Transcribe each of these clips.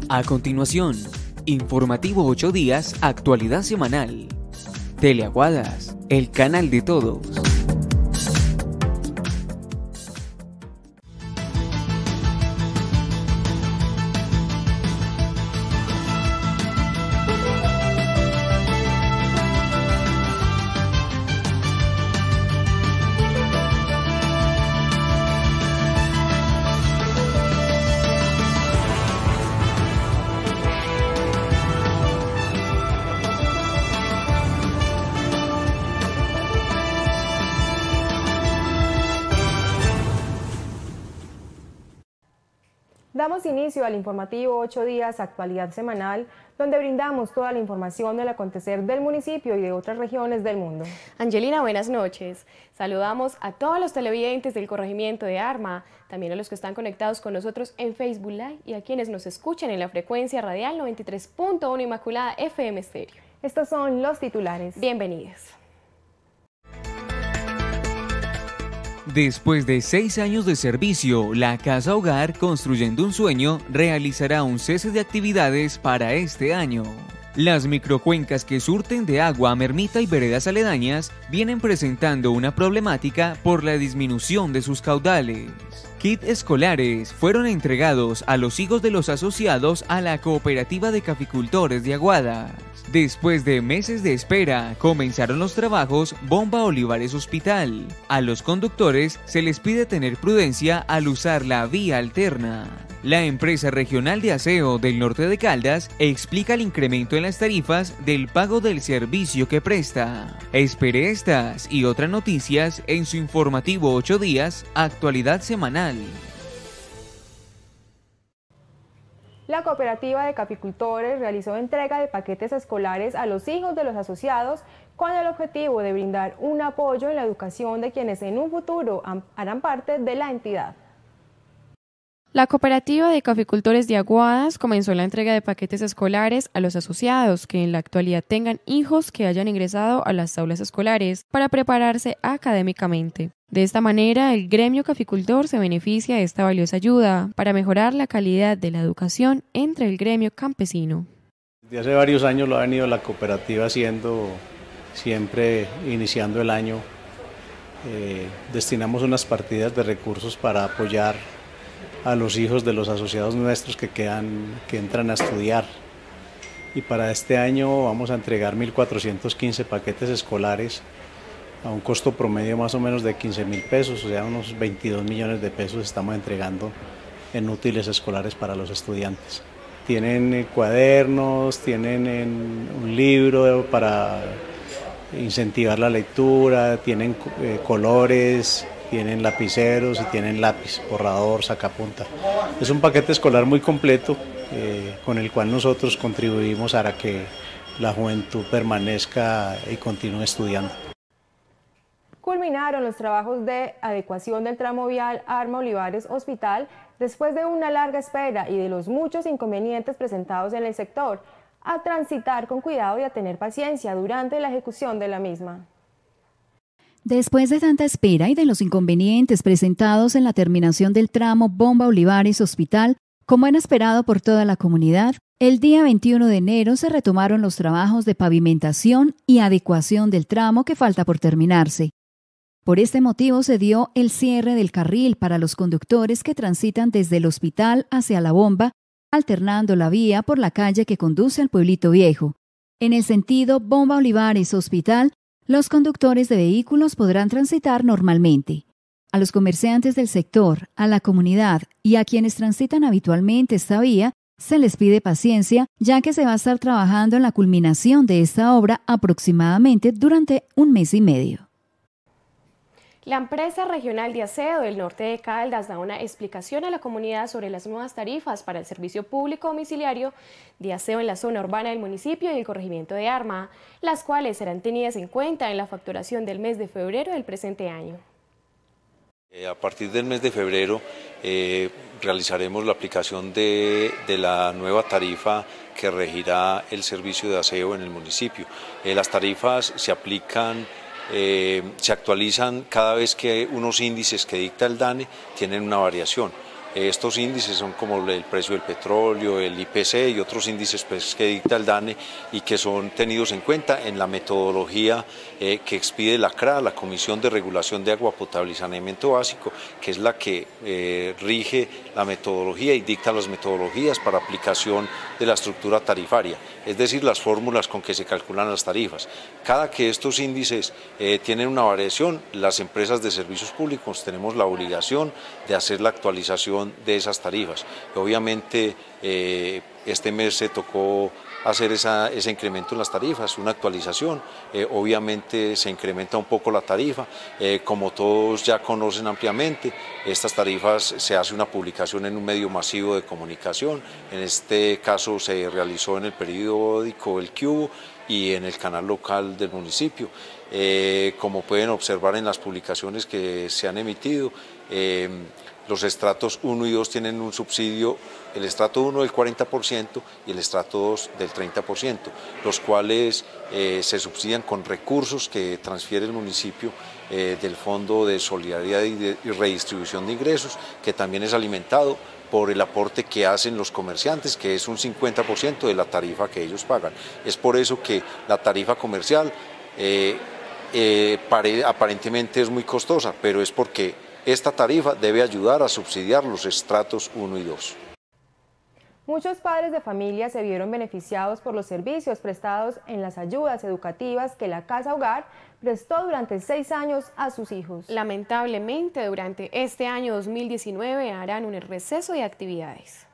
A continuación, Informativo 8 días, actualidad semanal. Teleaguadas, el canal de todos. Damos inicio al informativo 8 días, actualidad semanal, donde brindamos toda la información del acontecer del municipio y de otras regiones del mundo. Angelina, buenas noches. Saludamos a todos los televidentes del corregimiento de Arma, también a los que están conectados con nosotros en Facebook Live y a quienes nos escuchan en la frecuencia radial 93.1 Inmaculada FM Stereo. Estos son los titulares. Bienvenidos. Después de 6 años de servicio, la Casa Hogar Construyendo un Sueño realizará un cese de actividades para este año. Las microcuencas que surten de agua a Mermita y veredas aledañas vienen presentando una problemática por la disminución de sus caudales. Kits escolares fueron entregados a los hijos de los asociados a la Cooperativa de Caficultores de Aguadas. Después de meses de espera, comenzaron los trabajos Bomba Olivares Hospital. A los conductores se les pide tener prudencia al usar la vía alterna. La empresa regional de aseo del norte de Caldas explica el incremento en las tarifas del pago del servicio que presta. Espere estas y otras noticias en su informativo 8 días, actualidad semanal. La Cooperativa de Caficultores realizó entrega de paquetes escolares a los hijos de los asociados con el objetivo de brindar un apoyo en la educación de quienes en un futuro harán parte de la entidad. La Cooperativa de Caficultores de Aguadas comenzó la entrega de paquetes escolares a los asociados que en la actualidad tengan hijos que hayan ingresado a las aulas escolares para prepararse académicamente. De esta manera, el gremio caficultor se beneficia de esta valiosa ayuda para mejorar la calidad de la educación entre el gremio campesino. Desde hace varios años lo ha venido la cooperativa haciendo, siempre iniciando el año. Destinamos unas partidas de recursos para apoyar a los hijos de los asociados nuestros que entran a estudiar. Y para este año vamos a entregar 1.415 paquetes escolares a un costo promedio más o menos de 15.000 pesos, o sea, unos 22 millones de pesos estamos entregando en útiles escolares para los estudiantes. Tienen cuadernos, tienen un libro para incentivar la lectura, tienen colores, tienen lapiceros y tienen lápiz, borrador, sacapunta. Es un paquete escolar muy completo con el cual nosotros contribuimos a que la juventud permanezca y continúe estudiando. Culminaron los trabajos de adecuación del tramo vial Arma Olivares Hospital después de una larga espera y de los muchos inconvenientes presentados en el sector, a transitar con cuidado y a tener paciencia durante la ejecución de la misma. Después de tanta espera y de los inconvenientes presentados en la terminación del tramo Bomba Olivares Hospital, como era esperado por toda la comunidad, el día 21 de enero se retomaron los trabajos de pavimentación y adecuación del tramo que falta por terminarse. Por este motivo se dio el cierre del carril para los conductores que transitan desde el hospital hacia la bomba, alternando la vía por la calle que conduce al Pueblito Viejo. En el sentido Bomba Olivares Hospital, los conductores de vehículos podrán transitar normalmente. A los comerciantes del sector, a la comunidad y a quienes transitan habitualmente esta vía, se les pide paciencia, ya que se va a estar trabajando en la culminación de esta obra aproximadamente durante un mes y medio. La empresa regional de aseo del norte de Caldas da una explicación a la comunidad sobre las nuevas tarifas para el servicio público domiciliario de aseo en la zona urbana del municipio y el corregimiento de Arma, las cuales serán tenidas en cuenta en la facturación del mes de febrero del presente año. A partir del mes de febrero realizaremos la aplicación de la nueva tarifa que regirá el servicio de aseo en el municipio. Las tarifas se aplican, se actualizan cada vez que unos índices que dicta el DANE tienen una variación. Estos índices son como el precio del petróleo, el IPC y otros índices pues, que dicta el DANE y que son tenidos en cuenta en la metodología que expide la CRA, la Comisión de Regulación de Agua Potable y Saneamiento Básico, que es la que rige la metodología y dicta las metodologías para aplicación de la estructura tarifaria, es decir, las fórmulas con que se calculan las tarifas. Cada que estos índices tienen una variación, las empresas de servicios públicos tenemos la obligación de hacer la actualización de esas tarifas. Obviamente este mes se tocó hacer ese incremento en las tarifas, una actualización, obviamente se incrementa un poco la tarifa, como todos ya conocen ampliamente, estas tarifas se hace una publicación en un medio masivo de comunicación, en este caso se realizó en el periódico El Cubo y en el canal local del municipio. Como pueden observar en las publicaciones que se han emitido, los estratos 1 y 2 tienen un subsidio, el estrato 1 del 40% y el estrato 2 del 30%, los cuales se subsidian con recursos que transfiere el municipio del Fondo de Solidaridad y Redistribución de Ingresos, que también es alimentado por el aporte que hacen los comerciantes, que es un 50% de la tarifa que ellos pagan. Es por eso que la tarifa comercial aparentemente es muy costosa, pero es porque esta tarifa debe ayudar a subsidiar los estratos 1 y 2. Muchos padres de familia se vieron beneficiados por los servicios prestados en las ayudas educativas que la Casa Hogar prestó durante 6 años a sus hijos. Lamentablemente, durante este año 2019 harán un receso de actividades.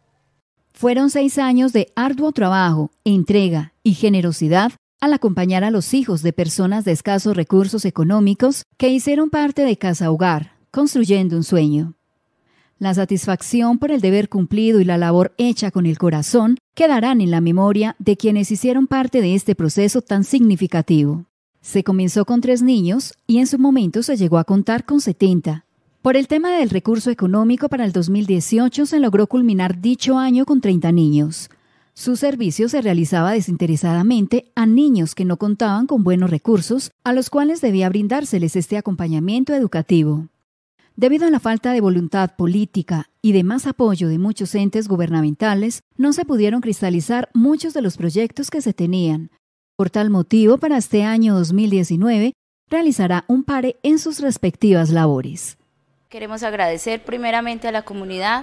Fueron 6 años de arduo trabajo, entrega y generosidad al acompañar a los hijos de personas de escasos recursos económicos que hicieron parte de Casa Hogar, construyendo un sueño. La satisfacción por el deber cumplido y la labor hecha con el corazón quedarán en la memoria de quienes hicieron parte de este proceso tan significativo. Se comenzó con 3 niños y en su momento se llegó a contar con 70. Por el tema del recurso económico para el 2018 se logró culminar dicho año con 30 niños. Su servicio se realizaba desinteresadamente a niños que no contaban con buenos recursos, a los cuales debía brindárseles este acompañamiento educativo. Debido a la falta de voluntad política y de más apoyo de muchos entes gubernamentales, no se pudieron cristalizar muchos de los proyectos que se tenían. Por tal motivo, para este año 2019, realizará un pare en sus respectivas labores. Queremos agradecer primeramente a la comunidad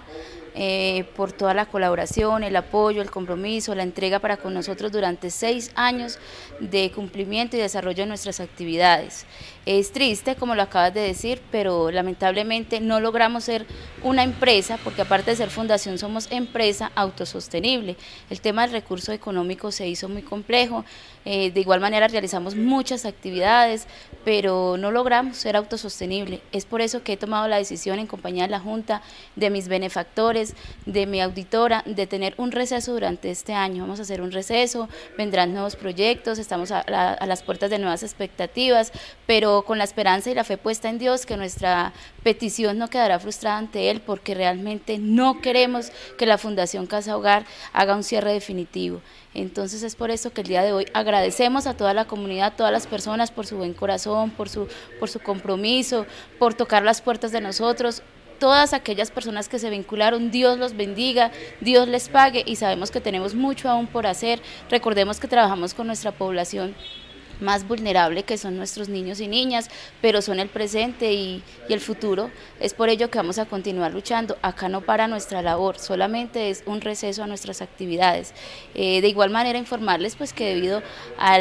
por toda la colaboración, el apoyo, el compromiso, la entrega para con nosotros durante 6 años de cumplimiento y desarrollo de nuestras actividades. Es triste, como lo acabas de decir, pero lamentablemente no logramos ser una empresa, porque aparte de ser fundación somos empresa autosostenible. El tema del recurso económico se hizo muy complejo, de igual manera realizamos muchas actividades, pero no logramos ser autosostenible. Es por eso que he tomado la decisión en compañía de la Junta, de mis benefactores, de mi auditora, de tener un receso durante este año. Vamos a hacer un receso, vendrán nuevos proyectos, estamos a las puertas de nuevas expectativas, pero con la esperanza y la fe puesta en Dios que nuestra petición no quedará frustrada ante Él, porque realmente no queremos que la Fundación Casa Hogar haga un cierre definitivo. Entonces es por eso que el día de hoy agradecemos a toda la comunidad, a todas las personas por su buen corazón, por su compromiso, por tocar las puertas de nosotros. Todas aquellas personas que se vincularon, Dios los bendiga, Dios les pague, y sabemos que tenemos mucho aún por hacer. Recordemos que trabajamos con nuestra población más vulnerable, que son nuestros niños y niñas, pero son el presente y el futuro. Es por ello que vamos a continuar luchando. Acá no para nuestra labor, solamente es un receso a nuestras actividades. De igual manera informarles pues que debido a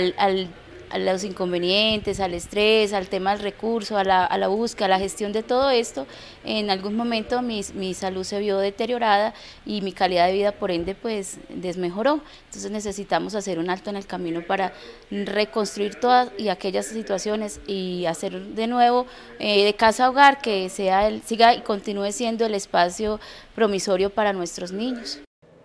los inconvenientes, al estrés, al tema del recurso, a la búsqueda, a la gestión de todo esto, en algún momento mi salud se vio deteriorada y mi calidad de vida por ende pues desmejoró. Entonces necesitamos hacer un alto en el camino para reconstruir todas y aquellas situaciones y hacer de nuevo de Casa Hogar que siga y continúe siendo el espacio promisorio para nuestros niños.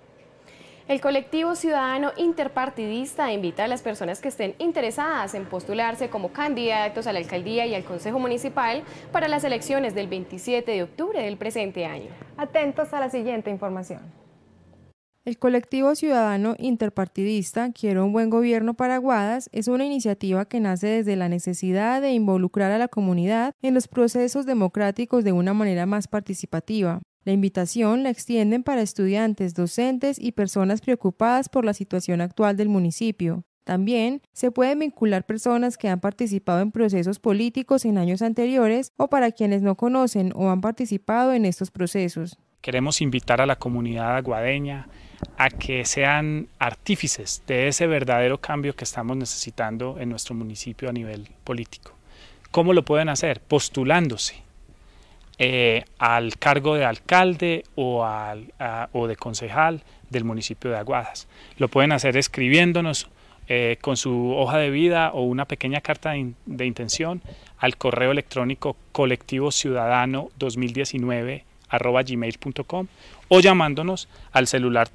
El colectivo ciudadano interpartidista invita a las personas que estén interesadas en postularse como candidatos a la alcaldía y al consejo municipal para las elecciones del 27 de octubre del presente año. Atentos a la siguiente información. El colectivo ciudadano interpartidista Quiero un buen gobierno para Aguadas es una iniciativa que nace desde la necesidad de involucrar a la comunidad en los procesos democráticos de una manera más participativa. La invitación la extienden para estudiantes, docentes y personas preocupadas por la situación actual del municipio. También se pueden vincular personas que han participado en procesos políticos en años anteriores o para quienes no conocen o han participado en estos procesos. Queremos invitar a la comunidad aguadeña a que sean artífices de ese verdadero cambio que estamos necesitando en nuestro municipio a nivel político. ¿Cómo lo pueden hacer? Postulándose al cargo de alcalde o de concejal del municipio de Aguadas. Lo pueden hacer escribiéndonos con su hoja de vida o una pequeña carta de intención al correo electrónico colectivociudadano2019@gmail.com o llamándonos al celular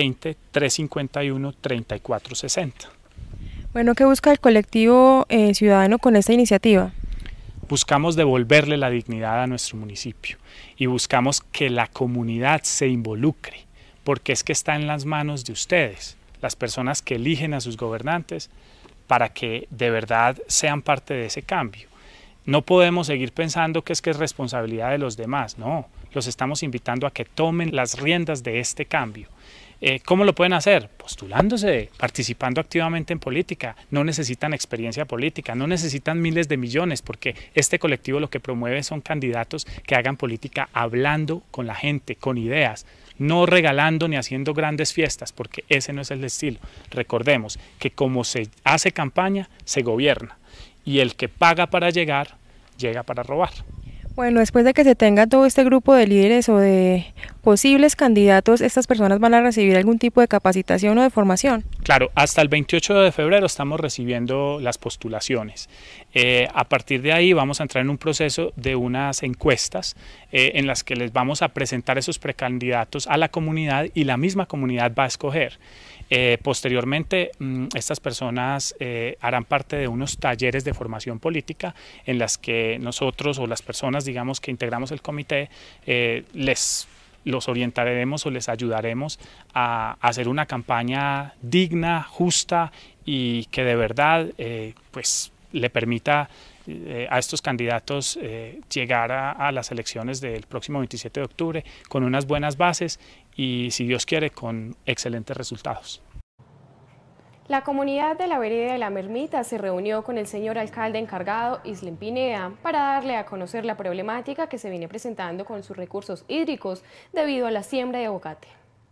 320-351-3460. Bueno, ¿qué busca el colectivo ciudadano con esta iniciativa? Buscamos devolverle la dignidad a nuestro municipio y buscamos que la comunidad se involucre, porque es que está en las manos de ustedes, las personas que eligen a sus gobernantes, para que de verdad sean parte de ese cambio. No podemos seguir pensando que es responsabilidad de los demás, no, los estamos invitando a que tomen las riendas de este cambio. ¿Cómo lo pueden hacer? Postulándose, participando activamente en política. No necesitan experiencia política, no necesitan miles de millones, porque este colectivo lo que promueve son candidatos que hagan política hablando con la gente, con ideas, no regalando ni haciendo grandes fiestas, porque ese no es el estilo. Recordemos que como se hace campaña, se gobierna, y el que paga para llegar, llega para robar. Bueno, después de que se tenga todo este grupo de líderes o de posibles candidatos, ¿estas personas van a recibir algún tipo de capacitación o de formación? Claro, hasta el 28 de febrero estamos recibiendo las postulaciones. A partir de ahí vamos a entrar en un proceso de unas encuestas en las que les vamos a presentar esos precandidatos a la comunidad y la misma comunidad va a escoger. Posteriormente, estas personas harán parte de unos talleres de formación política en las que nosotros o las personas, digamos, que integramos el comité, los orientaremos o les ayudaremos a hacer una campaña digna, justa y que de verdad pues le permita a estos candidatos llegar a las elecciones del próximo 27 de octubre con unas buenas bases y, si Dios quiere, con excelentes resultados. La comunidad de la vereda de La Mermita se reunió con el señor alcalde encargado, Islem Pineda, para darle a conocer la problemática que se viene presentando con sus recursos hídricos debido a la siembra de aguacate.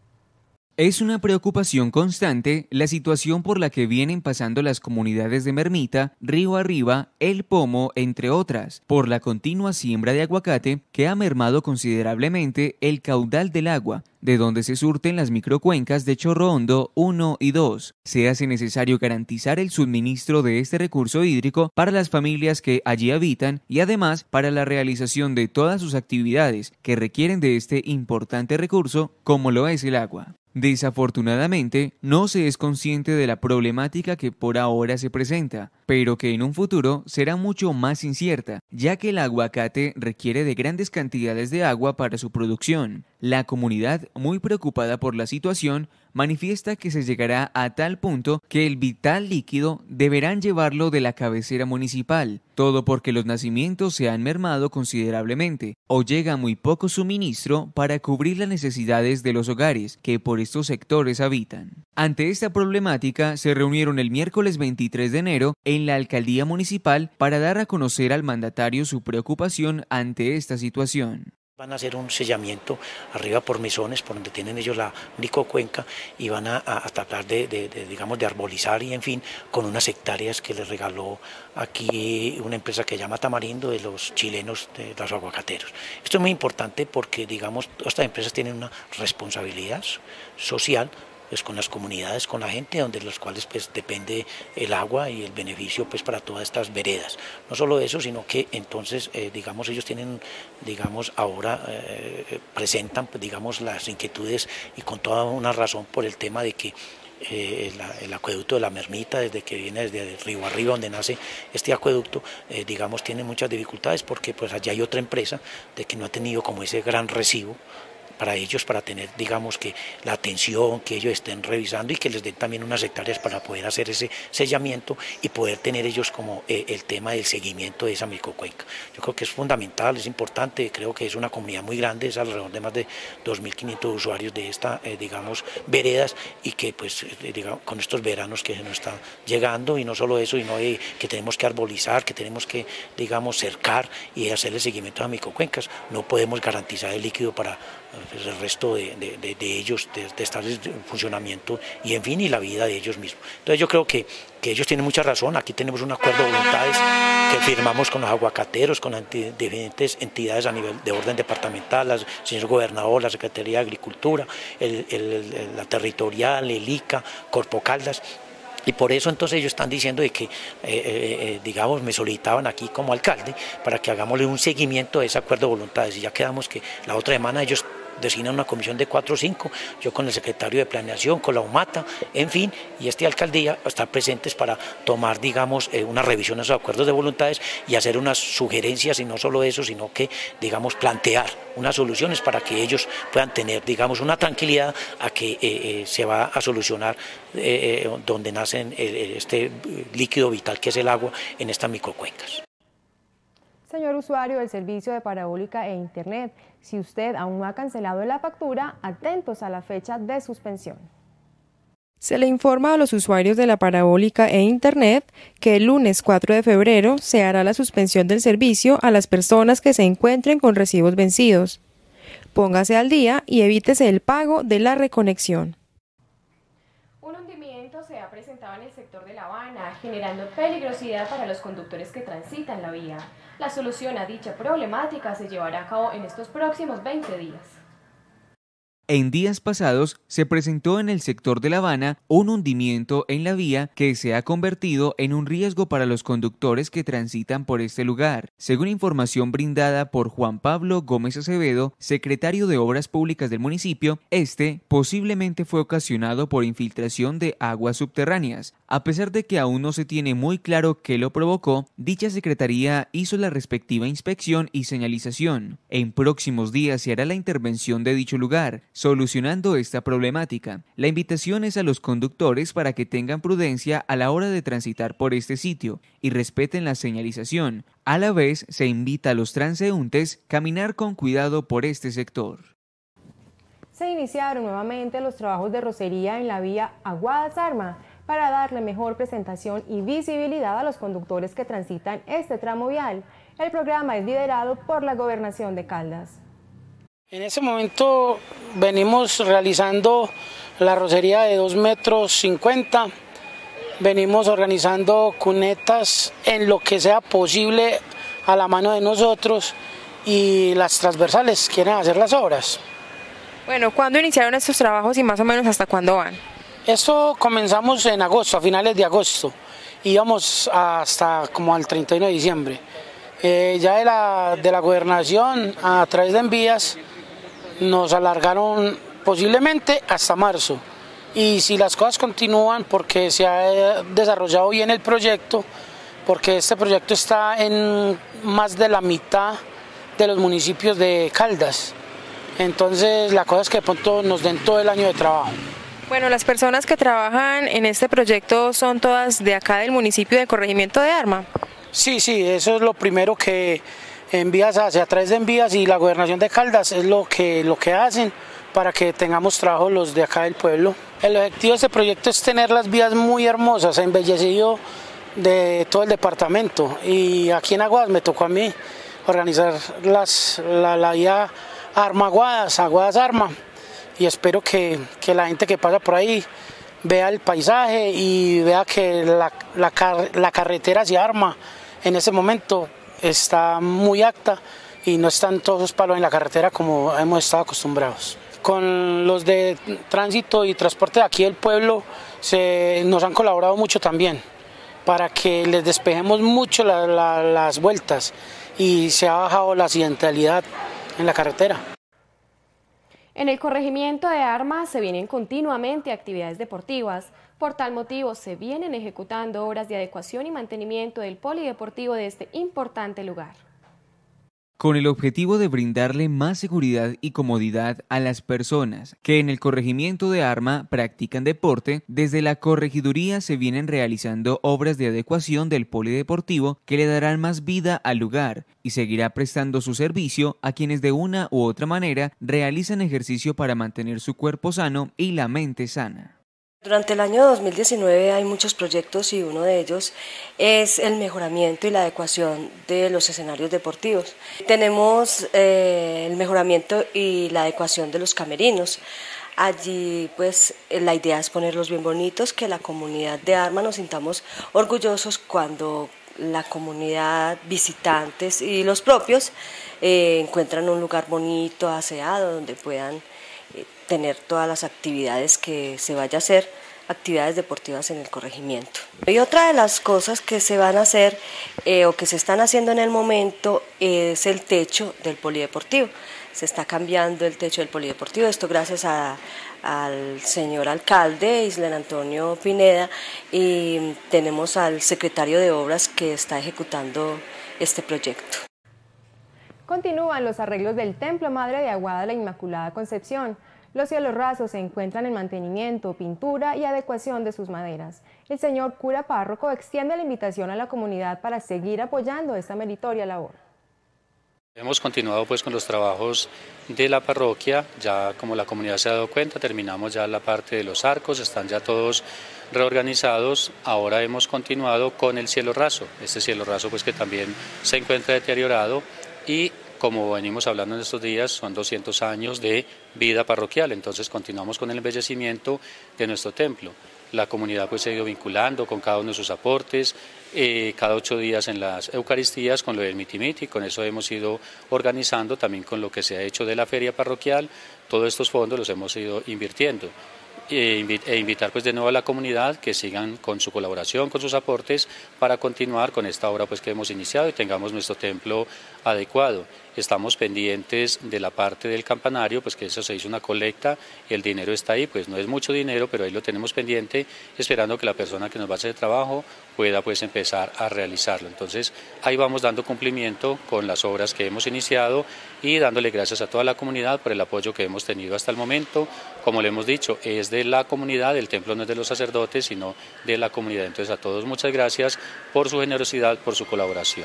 Es una preocupación constante la situación por la que vienen pasando las comunidades de Mermita, Río Arriba, El Pomo, entre otras, por la continua siembra de aguacate que ha mermado considerablemente el caudal del agua, de donde se surten las microcuencas de Chorro Hondo 1 y 2. Se hace necesario garantizar el suministro de este recurso hídrico para las familias que allí habitan y además para la realización de todas sus actividades que requieren de este importante recurso, como lo es el agua. Desafortunadamente, no se es consciente de la problemática que por ahora se presenta, pero que en un futuro será mucho más incierta, ya que el aguacate requiere de grandes cantidades de agua para su producción. La comunidad, muy preocupada por la situación, manifiesta que se llegará a tal punto que el vital líquido deberán llevarlo de la cabecera municipal, todo porque los nacimientos se han mermado considerablemente o llega muy poco suministro para cubrir las necesidades de los hogares que por estos sectores habitan. Ante esta problemática se reunieron el miércoles 23 de enero en la alcaldía municipal para dar a conocer al mandatario su preocupación ante esta situación. Van a hacer un sellamiento arriba por mesones, por donde tienen ellos la microcuenca, y van a tratar digamos, de arbolizar y en fin, con unas hectáreas que les regaló aquí una empresa que se llama Tamarindo, de los chilenos, de los aguacateros. Esto es muy importante porque, digamos, estas empresas tienen una responsabilidad social, pues con las comunidades, con la gente, donde los cuales pues depende el agua y el beneficio pues para todas estas veredas. No solo eso, sino que entonces digamos ellos tienen, digamos ahora presentan pues, digamos las inquietudes y con toda una razón por el tema de que el acueducto de La Mermita, desde que viene desde Río Arriba, donde nace este acueducto, digamos tiene muchas dificultades porque pues allá hay otra empresa de que no ha tenido como ese gran recibo para ellos, para tener, digamos, que la atención, que ellos estén revisando y que les den también unas hectáreas para poder hacer ese sellamiento y poder tener ellos como el tema del seguimiento de esa microcuenca. Yo creo que es fundamental, es importante, creo que es una comunidad muy grande, es alrededor de más de 2.500 usuarios de esta, digamos, veredas, y que pues digamos, con estos veranos que se nos están llegando, y no solo eso, sino que tenemos que arbolizar, que tenemos que, digamos, cercar y hacer el seguimiento a microcuencas, no podemos garantizar el líquido para pues, el resto de ellos, de estar en funcionamiento y en fin, y la vida de ellos mismos. Entonces yo creo que ellos tienen mucha razón. Aquí tenemos un acuerdo de voluntades que firmamos con los aguacateros, con diferentes entidades a nivel de orden departamental, el señor gobernador, la Secretaría de Agricultura, la territorial, el ICA, Corpo Caldas. Y por eso entonces ellos están diciendo de que, digamos, me solicitaban aquí como alcalde para que hagámosle un seguimiento de ese acuerdo de voluntades, y ya quedamos que la otra semana ellos designan una comisión de 4 o 5, yo con el secretario de Planeación, con la UMATA, en fin, y esta alcaldía estar presentes para tomar, digamos, una revisión de esos acuerdos de voluntades y hacer unas sugerencias, y no solo eso, sino que, digamos, plantear unas soluciones para que ellos puedan tener, digamos, una tranquilidad a que se va a solucionar donde nacen este líquido vital que es el agua en estas microcuencas. Señor usuario del servicio de parabólica e internet, si usted aún no ha cancelado la factura, atentos a la fecha de suspensión. Se le informa a los usuarios de la parabólica e internet que el lunes 4 de febrero se hará la suspensión del servicio a las personas que se encuentren con recibos vencidos. Póngase al día y evítese el pago de la reconexión. Un hundimiento se ha presentado en el sector de La Habana, generando peligrosidad para los conductores que transitan la vía. La solución a dicha problemática se llevará a cabo en estos próximos 20 días. En días pasados se presentó en el sector de La Habana un hundimiento en la vía que se ha convertido en un riesgo para los conductores que transitan por este lugar. Según información brindada por Juan Pablo Gómez Acevedo, secretario de Obras Públicas del municipio, este posiblemente fue ocasionado por infiltración de aguas subterráneas. A pesar de que aún no se tiene muy claro qué lo provocó, dicha secretaría hizo la respectiva inspección y señalización. En próximos días se hará la intervención de dicho lugar, solucionando esta problemática. La invitación es a los conductores para que tengan prudencia a la hora de transitar por este sitio y respeten la señalización. A la vez, se invita a los transeúntes a caminar con cuidado por este sector. Se iniciaron nuevamente los trabajos de rocería en la vía Aguadas-Arma para darle mejor presentación y visibilidad a los conductores que transitan este tramo vial. El programa es liderado por la Gobernación de Caldas. En ese momento venimos realizando la rocería de 2,50 m, venimos organizando cunetas en lo que sea posible a la mano de nosotros, y las transversales quieren hacer las obras. Bueno, ¿cuándo iniciaron estos trabajos y más o menos hasta cuándo van? Esto comenzamos en agosto, a finales de agosto, íbamos hasta como al 31 de diciembre. Ya de la gobernación, a través de envías, nos alargaron posiblemente hasta marzo, y si las cosas continúan, porque se ha desarrollado bien el proyecto, porque este proyecto está en más de la mitad de los municipios de Caldas, entonces la cosa es que de pronto nos den todo el año de trabajo. Bueno, las personas que trabajan en este proyecto son todas de acá del municipio de Corregimiento de Arma. Sí, eso es lo primero que Envías hacia a través de Envías y la Gobernación de Caldas es lo que hacen para que tengamos trabajo los de acá del pueblo. El objetivo de este proyecto es tener las vías muy hermosas, embellecido de todo el departamento, y aquí en Aguadas me tocó a mí organizar la vía Aguadas-Arma, y espero que la gente que pasa por ahí vea el paisaje y vea que la carretera hacia Arma en ese momento está muy apta y no están todos los palos en la carretera como hemos estado acostumbrados. Con los de tránsito y transporte de aquí del pueblo nos han colaborado mucho también para que les despejemos mucho las vueltas, y se ha bajado la accidentalidad en la carretera. En el corregimiento de Arma se vienen continuamente actividades deportivas. Por tal motivo se vienen ejecutando obras de adecuación y mantenimiento del polideportivo de este importante lugar. con el objetivo de brindarle más seguridad y comodidad a las personas que en el corregimiento de Arma practican deporte. Desde la corregiduría se vienen realizando obras de adecuación del polideportivo que le darán más vida al lugar y seguirá prestando su servicio a quienes de una u otra manera realizan ejercicio para mantener su cuerpo sano y la mente sana. Durante el año 2019 hay muchos proyectos y uno de ellos es el mejoramiento y la adecuación de los escenarios deportivos. Tenemos el mejoramiento y la adecuación de los camerinos. Allí pues la idea es ponerlos bien bonitos, que la comunidad de Arma nos sintamos orgullosos cuando la comunidad, visitantes y los propios encuentran un lugar bonito, aseado, donde puedan tener todas las actividades que se vaya a hacer, actividades deportivas en el corregimiento. Y otra de las cosas que se van a hacer o que se están haciendo en el momento es el techo del polideportivo. Se está cambiando el techo del polideportivo, esto gracias al señor alcalde, Islen Antonio Pineda, y tenemos al secretario de Obras que está ejecutando este proyecto. Continúan los arreglos del Templo Madre de Aguada la Inmaculada Concepción. Los cielos rasos se encuentran en mantenimiento, pintura y adecuación de sus maderas. El señor cura párroco extiende la invitación a la comunidad para seguir apoyando esta meritoria labor. Hemos continuado pues con los trabajos de la parroquia, ya como la comunidad se ha dado cuenta, terminamos ya la parte de los arcos, están ya todos reorganizados. Ahora hemos continuado con el cielo raso, este cielo raso pues que también se encuentra deteriorado y como venimos hablando en estos días, son 200 años de vida parroquial, entonces continuamos con el embellecimiento de nuestro templo. La comunidad pues se ha ido vinculando con cada uno de sus aportes, cada 8 días en las Eucaristías con lo del miti-miti, con eso hemos ido organizando también con lo que se ha hecho de la feria parroquial, todos estos fondos los hemos ido invirtiendo. E invitar pues de nuevo a la comunidad que sigan con su colaboración, con sus aportes para continuar con esta obra pues que hemos iniciado y tengamos nuestro templo adecuado. Estamos pendientes de la parte del campanario, pues que eso se hizo una colecta y el dinero está ahí, pues no es mucho dinero, pero ahí lo tenemos pendiente, esperando que la persona que nos va a hacer el trabajo pueda pues empezar a realizarlo. Entonces ahí vamos dando cumplimiento con las obras que hemos iniciado y dándole gracias a toda la comunidad por el apoyo que hemos tenido hasta el momento. Como le hemos dicho, es de la comunidad, el templo no es de los sacerdotes, sino de la comunidad. Entonces a todos muchas gracias por su generosidad, por su colaboración.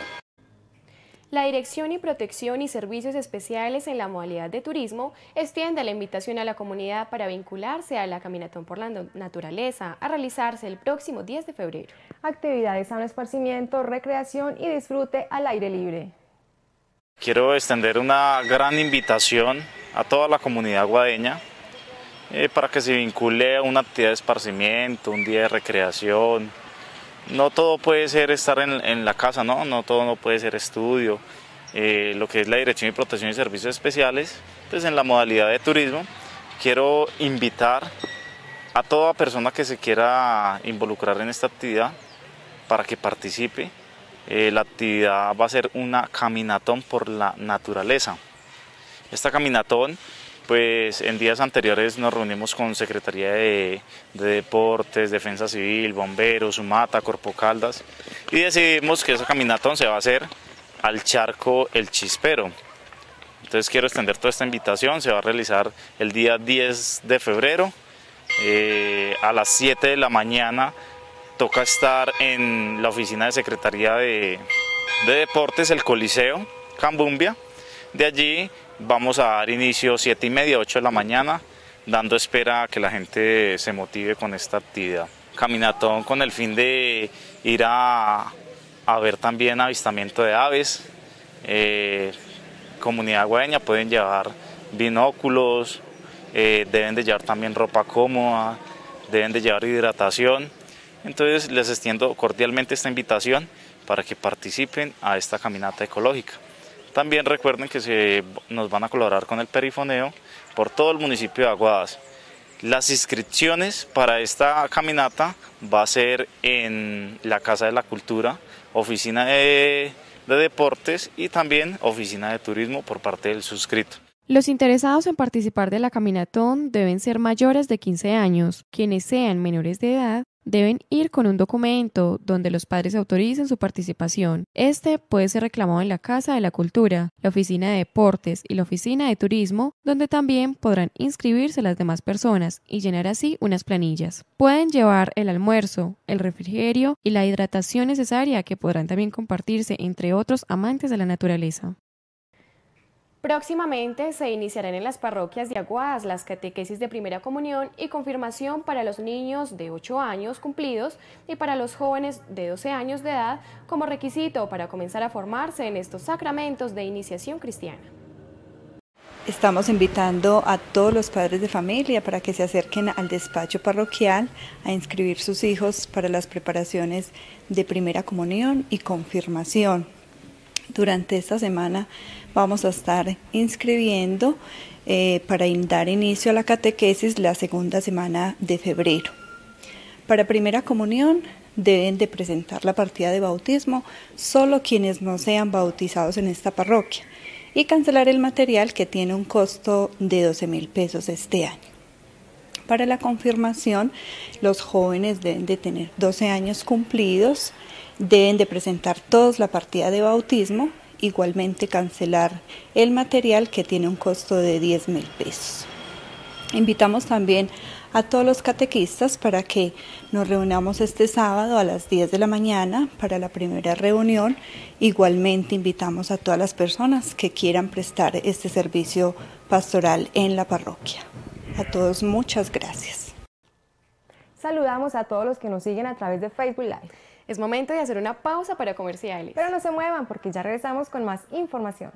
La Dirección y Protección y Servicios Especiales en la modalidad de turismo extiende la invitación a la comunidad para vincularse a la Caminatón por la Naturaleza, a realizarse el próximo 10 de febrero. Actividades, sano esparcimiento, recreación y disfrute al aire libre. Quiero extender una gran invitación a toda la comunidad aguadeña para que se vincule a una actividad de esparcimiento, un día de recreación. No todo puede ser estar en la casa, no todo no puede ser estudio. Lo que es la Dirección de Protección y Servicios Especiales, pues en la modalidad de turismo, quiero invitar a toda persona que se quiera involucrar en esta actividad para que participe. La actividad va a ser una caminatón por la naturaleza. Esta caminatón, pues en días anteriores nos reunimos con Secretaría de Deportes, Defensa Civil, Bomberos, Sumata, Corpo Caldas y decidimos que esa caminatón se va a hacer al charco El Chispero. Entonces quiero extender toda esta invitación, se va a realizar el día 10 de febrero a las 7 de la mañana. Toca estar en la oficina de Secretaría de Deportes, el Coliseo, Cambumbia. De allí vamos a dar inicio 7:30, 8 de la mañana, dando espera a que la gente se motive con esta actividad. Caminatón con el fin de ir a ver también avistamiento de aves. Comunidad aguadeña pueden llevar binóculos, deben de llevar también ropa cómoda, deben de llevar hidratación. Entonces les extiendo cordialmente esta invitación para que participen a esta caminata ecológica. También recuerden que nos van a colaborar con el perifoneo por todo el municipio de Aguadas. Las inscripciones para esta caminata va a ser en la Casa de la Cultura, oficina de deportes y también oficina de turismo por parte del suscrito. Los interesados en participar de la caminatón deben ser mayores de 15 años. Quienes sean menores de edad deben ir con un documento donde los padres autoricen su participación. Este puede ser reclamado en la Casa de la Cultura, la Oficina de Deportes y la Oficina de Turismo, donde también podrán inscribirse las demás personas y llenar así unas planillas. Pueden llevar el almuerzo, el refrigerio y la hidratación necesaria que podrán también compartirse entre otros amantes de la naturaleza. Próximamente se iniciarán en las parroquias de Aguadas las catequesis de primera comunión y confirmación para los niños de 8 años cumplidos y para los jóvenes de 12 años de edad como requisito para comenzar a formarse en estos sacramentos de iniciación cristiana. Estamos invitando a todos los padres de familia para que se acerquen al despacho parroquial a inscribir sus hijos para las preparaciones de primera comunión y confirmación. Durante esta semana vamos a estar inscribiendo para dar inicio a la catequesis la segunda semana de febrero. Para primera comunión deben de presentar la partida de bautismo solo quienes no sean bautizados en esta parroquia y cancelar el material que tiene un costo de 12.000 pesos este año. Para la confirmación, los jóvenes deben de tener 12 años cumplidos, deben de presentar todos la partida de bautismo, igualmente cancelar el material que tiene un costo de 10.000 pesos. Invitamos también a todos los catequistas para que nos reunamos este sábado a las 10 de la mañana para la primera reunión. Igualmente invitamos a todas las personas que quieran prestar este servicio pastoral en la parroquia. A todos muchas gracias. Saludamos a todos los que nos siguen a través de Facebook Live. Es momento de hacer una pausa para comerciales. Pero no se muevan porque ya regresamos con más información.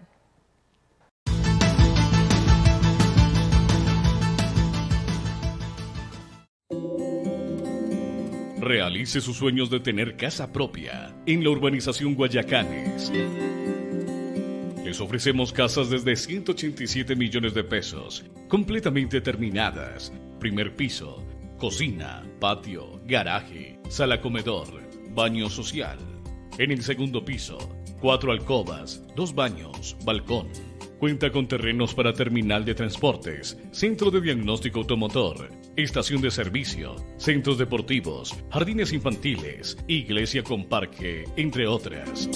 Realice sus sueños de tener casa propia en la urbanización Guayacanes. Les ofrecemos casas desde 187 millones de pesos, completamente terminadas. Primer piso, cocina, patio, garaje, sala comedor, baño social. En el segundo piso, 4 alcobas, 2 baños, balcón. Cuenta con terrenos para terminal de transportes, centro de diagnóstico automotor, estación de servicio, centros deportivos, jardines infantiles, iglesia con parque, entre otras.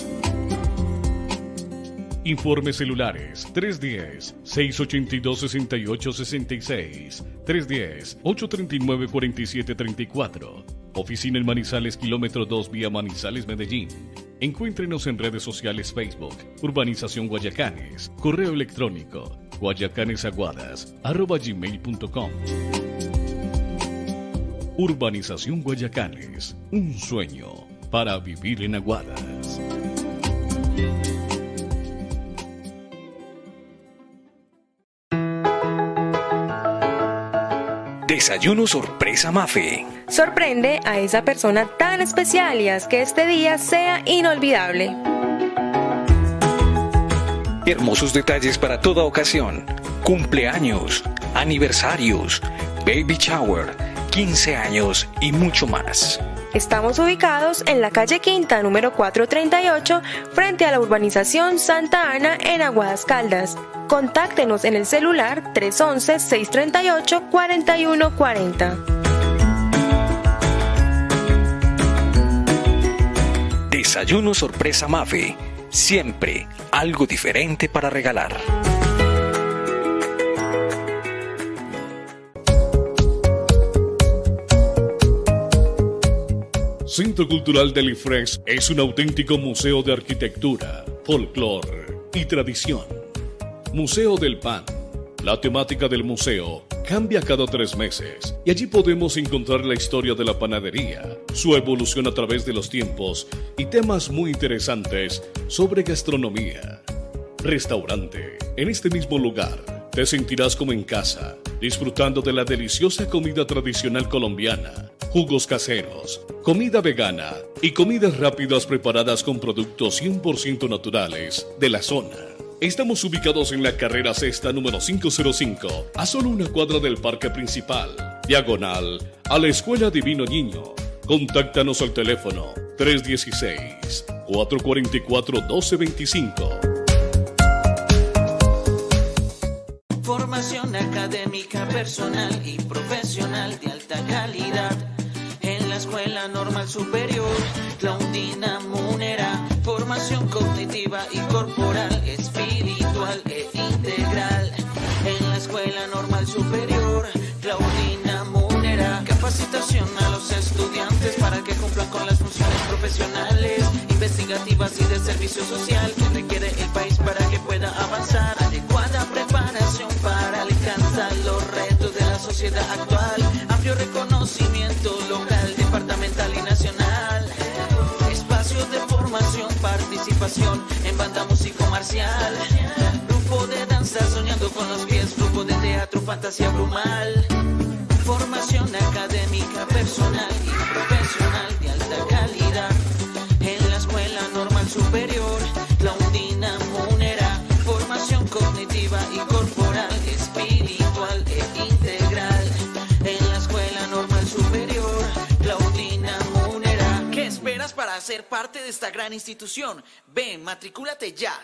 Informes celulares 310-682-6866, 310-839-4734. Oficina en Manizales, kilómetro 2, vía Manizales, Medellín. Encuéntrenos en redes sociales Facebook, Urbanización Guayacanes, correo electrónico, guayacanesaguadas@gmail.com. Urbanización Guayacanes, un sueño para vivir en Aguadas. Desayuno sorpresa Mafe. Sorprende a esa persona tan especial y haz que este día sea inolvidable. Hermosos detalles para toda ocasión. Cumpleaños, aniversarios, baby shower, 15 años y mucho más. Estamos ubicados en la calle Quinta, número 438, frente a la urbanización Santa Ana, en Aguadas Caldas. Contáctenos en el celular 311-638-4140. Desayuno sorpresa Mafe. Siempre algo diferente para regalar. Centro Cultural del IFRES es un auténtico museo de arquitectura, folclore y tradición. Museo del Pan. La temática del museo cambia cada 3 meses y allí podemos encontrar la historia de la panadería, su evolución a través de los tiempos y temas muy interesantes sobre gastronomía. Restaurante. En este mismo lugar te sentirás como en casa, disfrutando de la deliciosa comida tradicional colombiana, jugos caseros, comida vegana y comidas rápidas preparadas con productos 100% naturales de la zona. Estamos ubicados en la carrera sexta número 505, a solo una cuadra del parque principal, diagonal a la Escuela Divino Niño. Contáctanos al teléfono 316-444-1225. Formación académica, personal y profesional de alta calidad en la Escuela Normal Superior Claudina Munera, formación cognitiva y corporal, espiritual e integral. En la Escuela Normal Superior Claudina Munera, capacitación a los estudiantes para que cumplan con las funciones profesionales, investigativas y de servicio social que requiere el país para que pueda avanzar. Adecuada preparación para alcanzar los retos de la sociedad actual, amplio reconocimiento local, departamental y nacional, espacios de formación, participación en banda músico marcial, grupo de danza soñando con los pies, grupo de teatro fantasía brumal, formación académica, personal y profesional de alta calidad. En la Escuela Normal Superior Claudina Munera, formación cognitiva y corporal, espiritual e integral. En la Escuela Normal Superior Claudina Munera. ¿Qué esperas para ser parte de esta gran institución? Ven, matricúlate ya.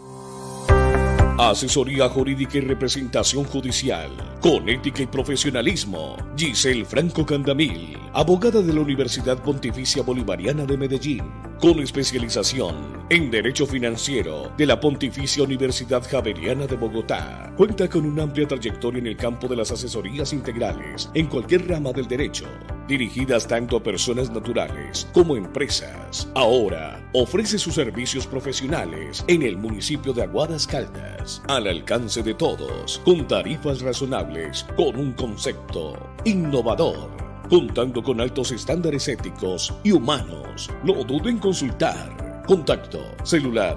Asesoría jurídica y representación judicial, con ética y profesionalismo. Giselle Franco Candamil, abogada de la Universidad Pontificia Bolivariana de Medellín, con especialización en Derecho Financiero de la Pontificia Universidad Javeriana de Bogotá. Cuenta con una amplia trayectoria en el campo de las asesorías integrales en cualquier rama del derecho, dirigidas tanto a personas naturales como empresas. Ahora ofrece sus servicios profesionales en el municipio de Aguadas Caldas, al alcance de todos, con tarifas razonables, con un concepto innovador, contando con altos estándares éticos y humanos. No duden en consultar. Contacto celular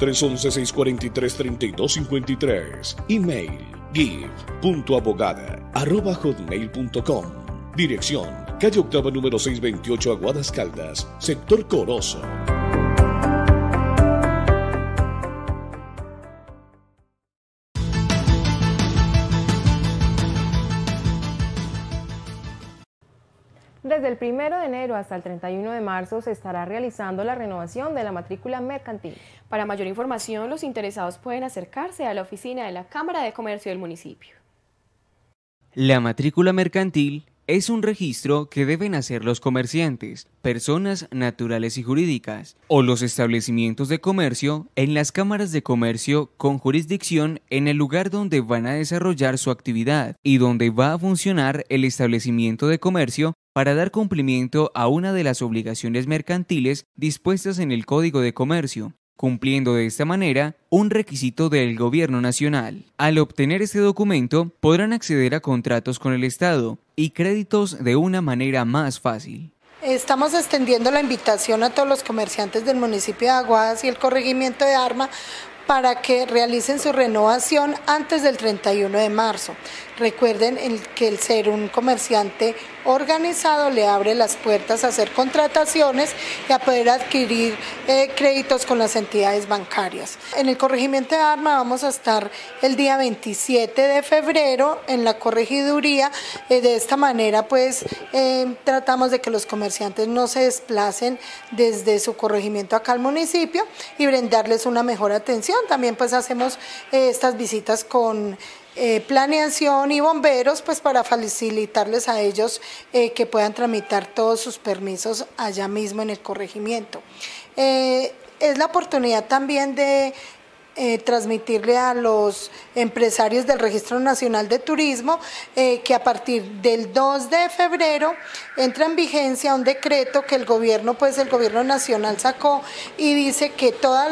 311-643-3253. Email give.abogada@hotmail.com. Dirección: calle Octava número 628, Aguadas Caldas, sector Corozo. Desde el 1 de enero hasta el 31 de marzo se estará realizando la renovación de la matrícula mercantil. Para mayor información, los interesados pueden acercarse a la oficina de la Cámara de Comercio del municipio. La matrícula mercantil es un registro que deben hacer los comerciantes, personas naturales y jurídicas, o los establecimientos de comercio en las cámaras de comercio con jurisdicción en el lugar donde van a desarrollar su actividad y donde va a funcionar el establecimiento de comercio para dar cumplimiento a una de las obligaciones mercantiles dispuestas en el Código de Comercio, cumpliendo de esta manera un requisito del Gobierno Nacional. Al obtener este documento, podrán acceder a contratos con el Estado y créditos de una manera más fácil. Estamos extendiendo la invitación a todos los comerciantes del municipio de Aguadas y el corregimiento de Arma para que realicen su renovación antes del 31 de marzo. Recuerden que el ser un comerciante organizado le abre las puertas a hacer contrataciones y a poder adquirir créditos con las entidades bancarias. En el corregimiento de Arma vamos a estar el día 27 de febrero en la corregiduría. De esta manera pues tratamos de que los comerciantes no se desplacen desde su corregimiento acá al municipio y brindarles una mejor atención. También pues hacemos estas visitas con planeación y bomberos pues para facilitarles a ellos que puedan tramitar todos sus permisos allá mismo en el corregimiento. Es la oportunidad también de transmitirle a los empresarios del Registro Nacional de Turismo que a partir del 2 de febrero entra en vigencia un decreto que el gobierno nacional sacó y dice que todas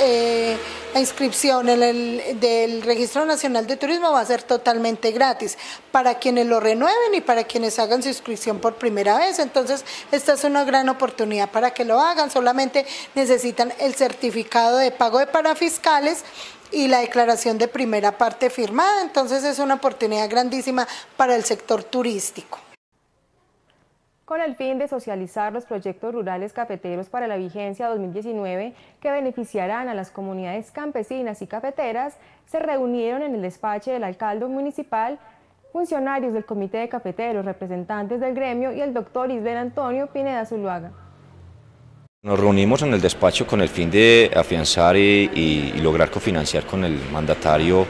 la inscripción del Registro Nacional de Turismo va a ser totalmente gratis para quienes lo renueven y para quienes hagan su inscripción por primera vez. Entonces esta es una gran oportunidad para que lo hagan. Solamente necesitan el certificado de pago de parafiscales y la declaración de primera parte firmada. Entonces es una oportunidad grandísima para el sector turístico. Con el fin de socializar los proyectos rurales cafeteros para la vigencia 2019 que beneficiarán a las comunidades campesinas y cafeteras, se reunieron en el despacho del alcalde municipal funcionarios del Comité de Cafeteros, representantes del gremio y el doctor Isler Antonio Pineda Zuluaga. Nos reunimos en el despacho con el fin de afianzar y lograr cofinanciar con el mandatario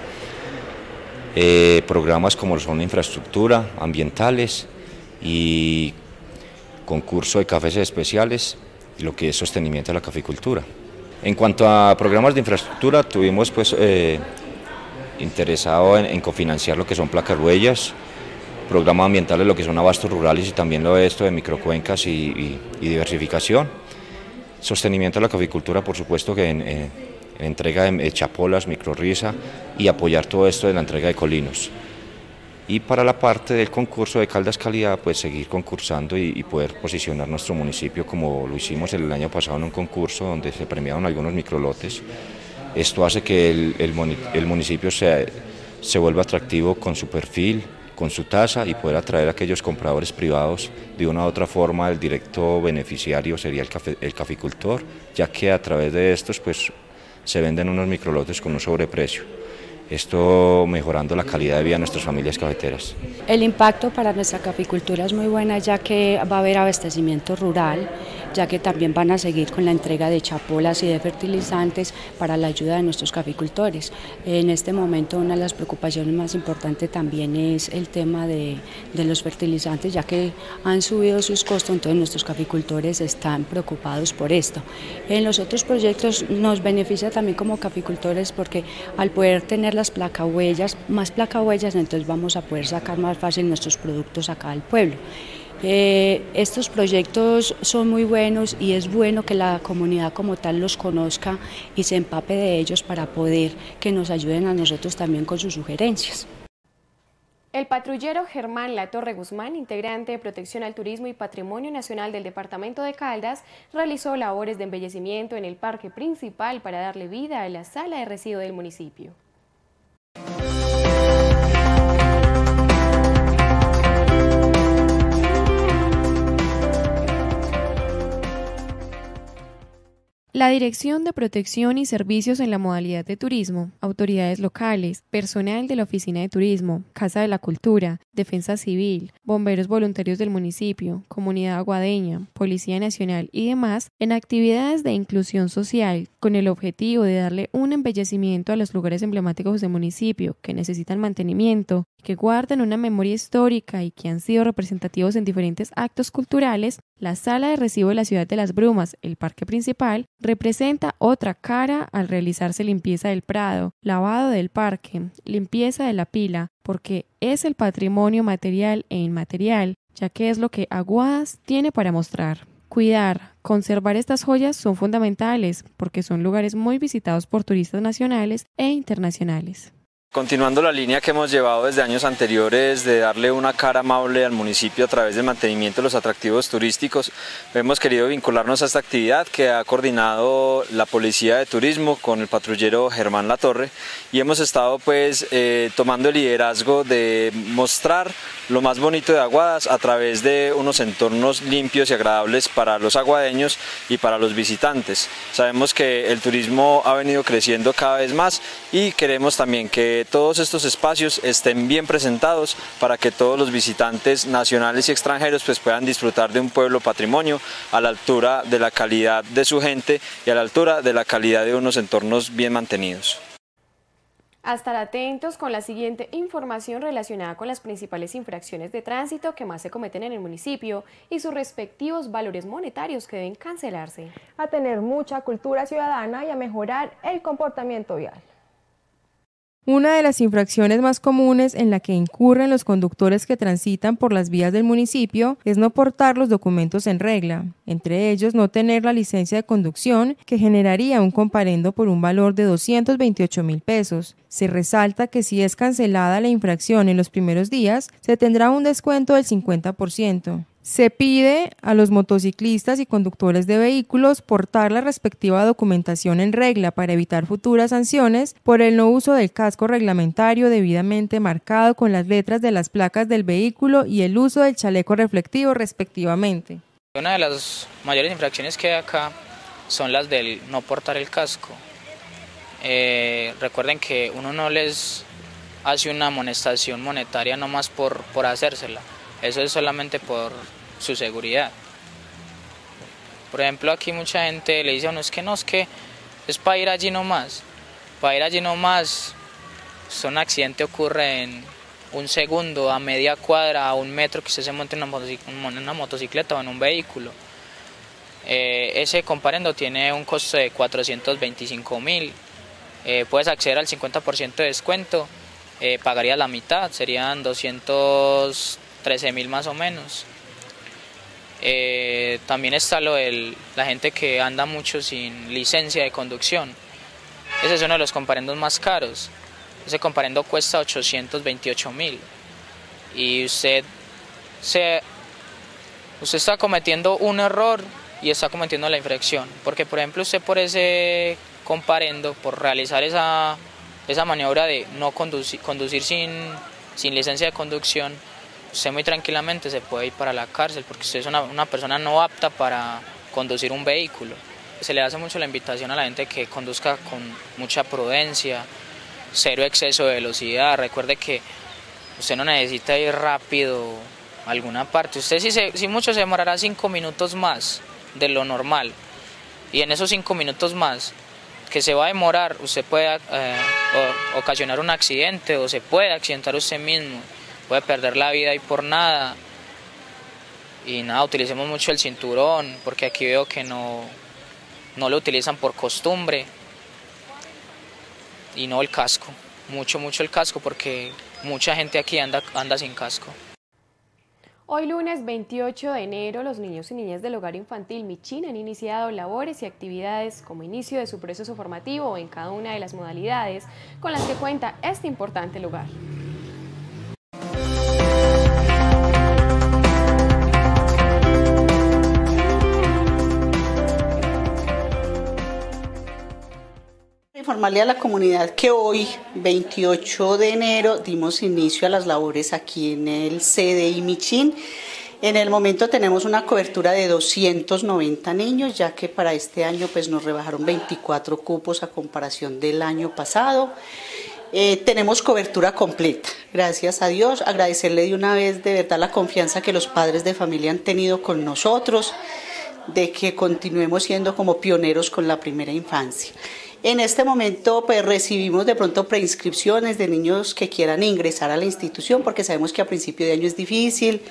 programas como son infraestructura, ambientales y concurso de cafés especiales y lo que es sostenimiento de la caficultura. En cuanto a programas de infraestructura, tuvimos pues interesado en cofinanciar lo que son placas huellas, programas ambientales, lo que son abastos rurales y también lo de esto de microcuencas y diversificación. Sostenimiento de la caficultura, por supuesto que en entrega de chapolas, microrriza y apoyar todo esto de la entrega de colinos. Y para la parte del concurso de Caldas Calidad, pues seguir concursando y poder posicionar nuestro municipio como lo hicimos el año pasado en un concurso donde se premiaron algunos microlotes. Esto hace que el municipio se vuelva atractivo con su perfil, con su tasa y poder atraer a aquellos compradores privados. De una u otra forma, el directo beneficiario sería el caficultor, ya que a través de estos pues se venden unos microlotes con un sobreprecio. Esto mejorando la calidad de vida de nuestras familias cafeteras. El impacto para nuestra caficultura es muy buena, ya que va a haber abastecimiento rural, ya que también van a seguir con la entrega de chapolas y de fertilizantes para la ayuda de nuestros caficultores. En este momento una de las preocupaciones más importantes también es el tema de los fertilizantes, ya que han subido sus costos, entonces nuestros caficultores están preocupados por esto. En los otros proyectos nos beneficia también como caficultores porque al poder tener las placahuellas, más placahuellas, entonces vamos a poder sacar más fácil nuestros productos acá al pueblo. Estos proyectos son muy buenos y es bueno que la comunidad como tal los conozca y se empape de ellos para poder que nos ayuden a nosotros también con sus sugerencias. El patrullero Germán Latorre Guzmán, integrante de Protección al Turismo y Patrimonio Nacional del Departamento de Caldas, realizó labores de embellecimiento en el parque principal para darle vida a la sala de residuos del municipio. La Dirección de Protección y Servicios en la modalidad de turismo, autoridades locales, personal de la Oficina de Turismo, Casa de la Cultura, Defensa Civil, bomberos voluntarios del municipio, Comunidad Aguadeña, Policía Nacional y demás en actividades de inclusión social con el objetivo de darle un embellecimiento a los lugares emblemáticos del municipio que necesitan mantenimiento, que guardan una memoria histórica y que han sido representativos en diferentes actos culturales. La sala de residuos de la ciudad de Las Brumas, el parque principal, representa otra cara al realizarse limpieza del prado, lavado del parque, limpieza de la pila, porque es el patrimonio material e inmaterial, ya que es lo que Aguadas tiene para mostrar. Cuidar, conservar estas joyas son fundamentales porque son lugares muy visitados por turistas nacionales e internacionales. Continuando la línea que hemos llevado desde años anteriores de darle una cara amable al municipio a través del mantenimiento de los atractivos turísticos, hemos querido vincularnos a esta actividad que ha coordinado la Policía de Turismo con el patrullero Germán Latorre y hemos estado tomando el liderazgo de mostrar lo más bonito de Aguadas a través de unos entornos limpios y agradables para los aguadeños y para los visitantes. Sabemos que el turismo ha venido creciendo cada vez más y queremos también que todos estos espacios estén bien presentados para que todos los visitantes nacionales y extranjeros puedan disfrutar de un pueblo patrimonio a la altura de la calidad de su gente y a la altura de la calidad de unos entornos bien mantenidos. A estar atentos con la siguiente información relacionada con las principales infracciones de tránsito que más se cometen en el municipio y sus respectivos valores monetarios que deben cancelarse. A tener mucha cultura ciudadana y a mejorar el comportamiento vial. Una de las infracciones más comunes en la que incurren los conductores que transitan por las vías del municipio es no portar los documentos en regla, entre ellos no tener la licencia de conducción, que generaría un comparendo por un valor de 228.000 pesos. Se resalta que si es cancelada la infracción en los primeros días, se tendrá un descuento del 50%. Se pide a los motociclistas y conductores de vehículos portar la respectiva documentación en regla para evitar futuras sanciones por el no uso del casco reglamentario debidamente marcado con las letras de las placas del vehículo y el uso del chaleco reflectivo respectivamente. Una de las mayores infracciones que hay acá son las del no portar el casco. Recuerden que uno no les hace una amonestación monetaria nomás por hacérsela. Eso es solamente por su seguridad. Por ejemplo, aquí mucha gente le dice a uno, es que es para ir allí nomás. Para ir allí nomás, un accidente ocurre un segundo, a media cuadra, a 1 metro que usted se monte en una motocicleta o en un vehículo. Ese comparendo tiene un costo de 425.000. Puedes acceder al 50% de descuento, pagarías la mitad, serían 213.000 más o menos. También está lo de la gente que anda mucho sin licencia de conducción. Ese es uno de los comparendos más caros. Ese comparendo cuesta 828.000 y usted está cometiendo un error y está cometiendo la infracción, porque por ejemplo usted por ese comparendo, por realizar esa maniobra de no conducir sin licencia de conducción, usted muy tranquilamente se puede ir para la cárcel, porque usted es una persona no apta para conducir un vehículo. Se le hace mucho la invitación a la gente que conduzca con mucha prudencia, cero exceso de velocidad. Recuerde que usted no necesita ir rápido a alguna parte. Usted si mucho se demorará 5 minutos más de lo normal, y en esos 5 minutos más que se va a demorar, usted puede ocasionar un accidente o se puede accidentar usted mismo, puede perder la vida y por nada. Y nada, utilicemos mucho el cinturón, porque aquí veo que no lo utilizan por costumbre. Y no el casco, mucho el casco, porque mucha gente aquí anda sin casco. Hoy lunes 28 de enero, los niños y niñas del Hogar Infantil Michín han iniciado labores y actividades como inicio de su proceso formativo en cada una de las modalidades con las que cuenta este importante lugar. Informarle a la comunidad que hoy, 28 de enero, dimos inicio a las labores aquí en el CDI Michín. En el momento tenemos una cobertura de 290 niños, ya que para este año pues nos rebajaron 24 cupos a comparación del año pasado. Tenemos cobertura completa, gracias a Dios. Agradecerle de una vez de verdad la confianza que los padres de familia han tenido con nosotros, de que continuemos siendo como pioneros con la primera infancia. En este momento pues recibimos de pronto preinscripciones de niños que quieran ingresar a la institución, porque sabemos que a principio de año es difícil,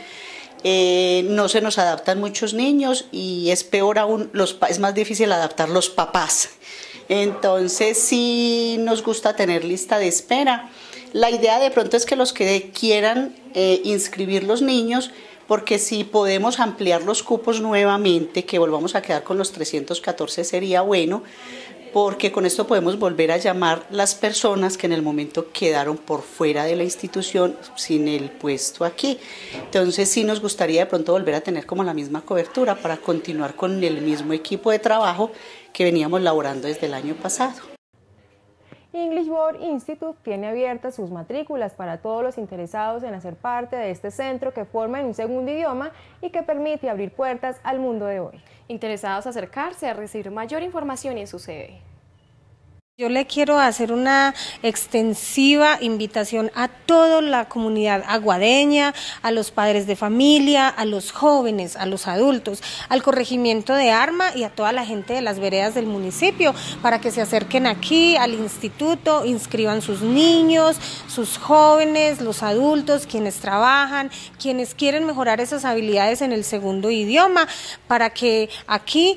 no se nos adaptan muchos niños y es peor aún, es más difícil adaptar los papás. Entonces sí nos gusta tener lista de espera. La idea de pronto es que los que quieran inscribir los niños, porque si podemos ampliar los cupos nuevamente, que volvamos a quedar con los 314 sería bueno, porque con esto podemos volver a llamar las personas que en el momento quedaron por fuera de la institución sin el puesto aquí. Entonces sí nos gustaría de pronto volver a tener como la misma cobertura para continuar con el mismo equipo de trabajo que veníamos laborando desde el año pasado. English Board Institute tiene abiertas sus matrículas para todos los interesados en hacer parte de este centro que forma en un segundo idioma y que permite abrir puertas al mundo de hoy. Interesados en acercarse a recibir mayor información en su sede. Yo le quiero hacer una extensiva invitación a toda la comunidad aguadeña, a los padres de familia, a los jóvenes, a los adultos, al corregimiento de Arma y a toda la gente de las veredas del municipio para que se acerquen aquí al instituto, inscriban sus niños, sus jóvenes, los adultos, quienes trabajan, quienes quieren mejorar esas habilidades en el segundo idioma, para que aquí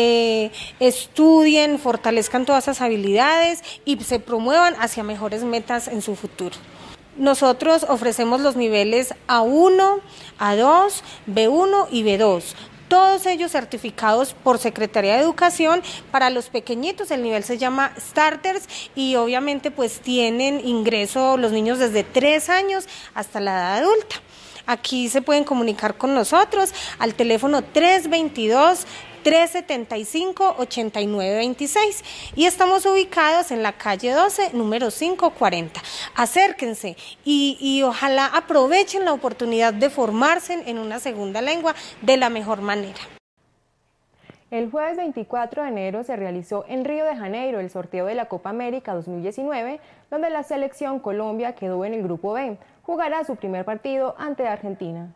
estudien, fortalezcan todas esas habilidades y se promuevan hacia mejores metas en su futuro. Nosotros ofrecemos los niveles A1, A2, B1 y B2. Todos ellos certificados por Secretaría de Educación. Para los pequeñitos el nivel se llama Starters y obviamente pues tienen ingreso los niños desde 3 años hasta la edad adulta. Aquí se pueden comunicar con nosotros al teléfono 322-375-8926 y estamos ubicados en la calle 12, número 540. Acérquense y ojalá aprovechen la oportunidad de formarse en una segunda lengua de la mejor manera. El jueves 24 de enero se realizó en Río de Janeiro el sorteo de la Copa América 2019, donde la selección Colombia quedó en el grupo B. Jugará su primer partido ante Argentina.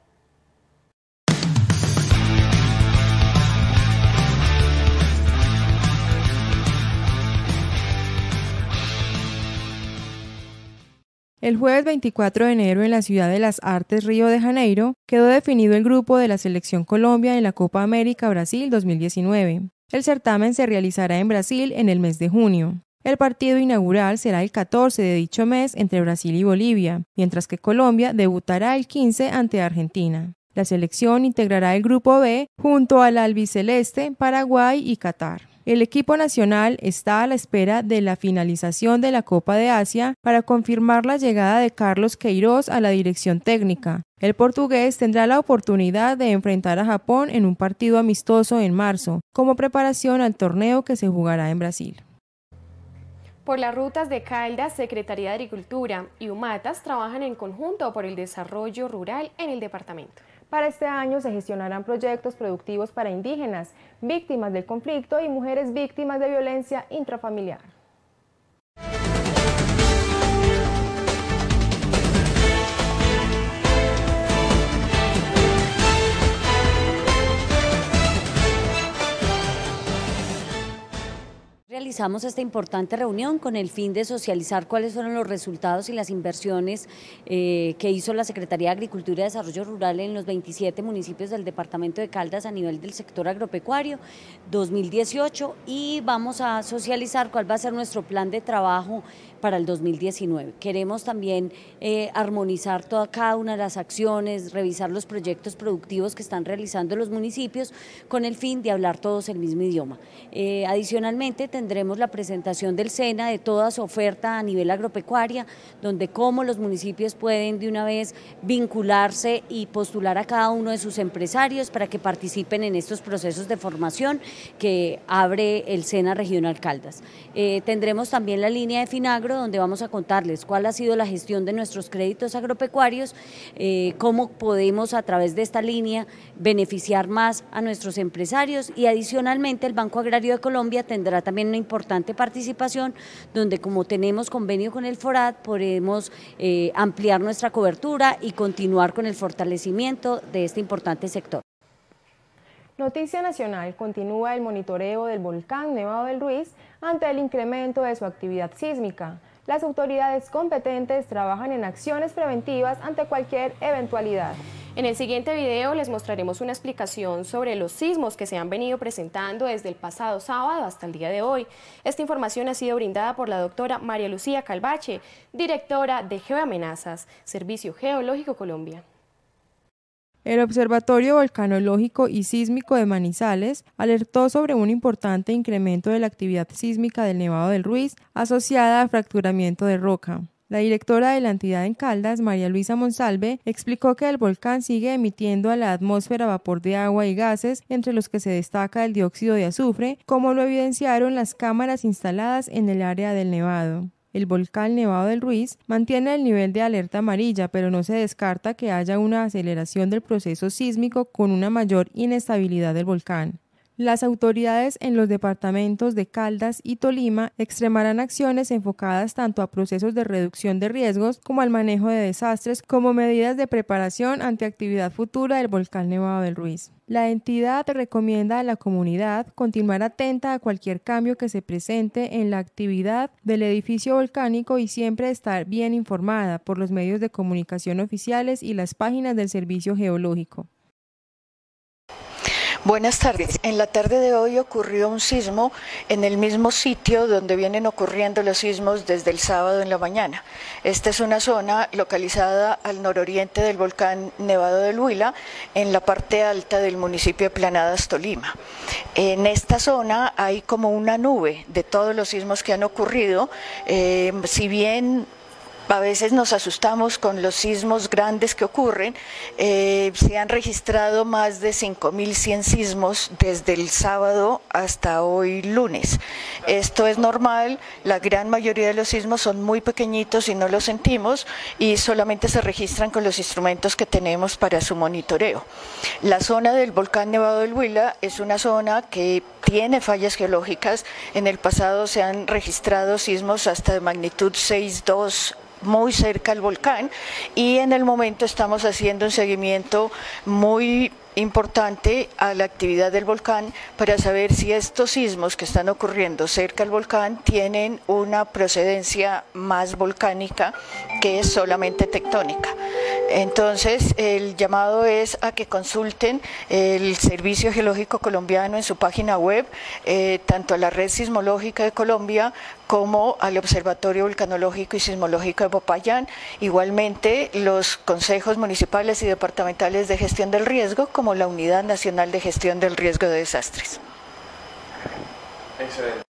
El jueves 24 de enero en la Ciudad de las Artes, Río de Janeiro, quedó definido el grupo de la Selección Colombia en la Copa América Brasil 2019. El certamen se realizará en Brasil en el mes de junio. El partido inaugural será el 14 de dicho mes entre Brasil y Bolivia, mientras que Colombia debutará el 15 ante Argentina. La selección integrará el grupo B junto al albiceleste, Paraguay y Qatar. El equipo nacional está a la espera de la finalización de la Copa de Asia para confirmar la llegada de Carlos Queiroz a la dirección técnica. El portugués tendrá la oportunidad de enfrentar a Japón en un partido amistoso en marzo, como preparación al torneo que se jugará en Brasil. Por las rutas de Caldas, Secretaría de Agricultura y Humatas trabajan en conjunto por el desarrollo rural en el departamento. Para este año se gestionarán proyectos productivos para indígenas, víctimas del conflicto y mujeres víctimas de violencia intrafamiliar. Realizamos esta importante reunión con el fin de socializar cuáles fueron los resultados y las inversiones que hizo la Secretaría de Agricultura y Desarrollo Rural en los 27 municipios del departamento de Caldas a nivel del sector agropecuario 2018 y vamos a socializar cuál va a ser nuestro plan de trabajo para el 2019. Queremos también armonizar cada una de las acciones, revisar los proyectos productivos que están realizando los municipios con el fin de hablar todos el mismo idioma. Adicionalmente tendremos la presentación del SENA de toda su oferta a nivel agropecuaria, donde cómo los municipios pueden de una vez vincularse y postular a cada uno de sus empresarios para que participen en estos procesos de formación que abre el SENA Regional Caldas. Tendremos también la línea de Finagro, donde vamos a contarles cuál ha sido la gestión de nuestros créditos agropecuarios, cómo podemos a través de esta línea beneficiar más a nuestros empresarios y adicionalmente el Banco Agrario de Colombia tendrá también una importante participación donde como tenemos convenio con el FORAD podemos ampliar nuestra cobertura y continuar con el fortalecimiento de este importante sector. Noticia nacional, continúa el monitoreo del volcán Nevado del Ruiz ante el incremento de su actividad sísmica. Las autoridades competentes trabajan en acciones preventivas ante cualquier eventualidad. En el siguiente video les mostraremos una explicación sobre los sismos que se han venido presentando desde el pasado sábado hasta el día de hoy. Esta información ha sido brindada por la doctora María Lucía Calvache, directora de Geoamenazas, Servicio Geológico Colombia. El Observatorio Volcanológico y Sísmico de Manizales alertó sobre un importante incremento de la actividad sísmica del Nevado del Ruiz asociada a fracturamiento de roca. La directora de la entidad en Caldas, María Luisa Monsalve, explicó que el volcán sigue emitiendo a la atmósfera vapor de agua y gases, entre los que se destaca el dióxido de azufre, como lo evidenciaron las cámaras instaladas en el área del nevado. El volcán Nevado del Ruiz mantiene el nivel de alerta amarilla, pero no se descarta que haya una aceleración del proceso sísmico con una mayor inestabilidad del volcán. Las autoridades en los departamentos de Caldas y Tolima extremarán acciones enfocadas tanto a procesos de reducción de riesgos como al manejo de desastres como medidas de preparación ante actividad futura del volcán Nevado del Ruiz. La entidad recomienda a la comunidad continuar atenta a cualquier cambio que se presente en la actividad del edificio volcánico y siempre estar bien informada por los medios de comunicación oficiales y las páginas del Servicio Geológico. Buenas tardes. En la tarde de hoy ocurrió un sismo en el mismo sitio donde vienen ocurriendo los sismos desde el sábado en la mañana. Esta es una zona localizada al nororiente del volcán Nevado del Huila, en la parte alta del municipio de Planadas, Tolima. En esta zona hay como una nube de todos los sismos que han ocurrido, si bien a veces nos asustamos con los sismos grandes que ocurren. Se han registrado más de 5.100 sismos desde el sábado hasta hoy lunes. Esto es normal, la gran mayoría de los sismos son muy pequeñitos y no los sentimos y solamente se registran con los instrumentos que tenemos para su monitoreo. La zona del volcán Nevado del Huila es una zona que tiene fallas geológicas. En el pasado se han registrado sismos hasta de magnitud 6.2 muy cerca al volcán y en el momento estamos haciendo un seguimiento muy importante a la actividad del volcán para saber si estos sismos que están ocurriendo cerca del volcán tienen una procedencia más volcánica que solamente tectónica. Entonces el llamado es a que consulten el Servicio Geológico Colombiano en su página web, tanto a la Red Sismológica de Colombia como al Observatorio Volcanológico y Sismológico de Popayán, igualmente los consejos municipales y departamentales de gestión del riesgo, como la Unidad Nacional de Gestión del Riesgo de Desastres. Excelente.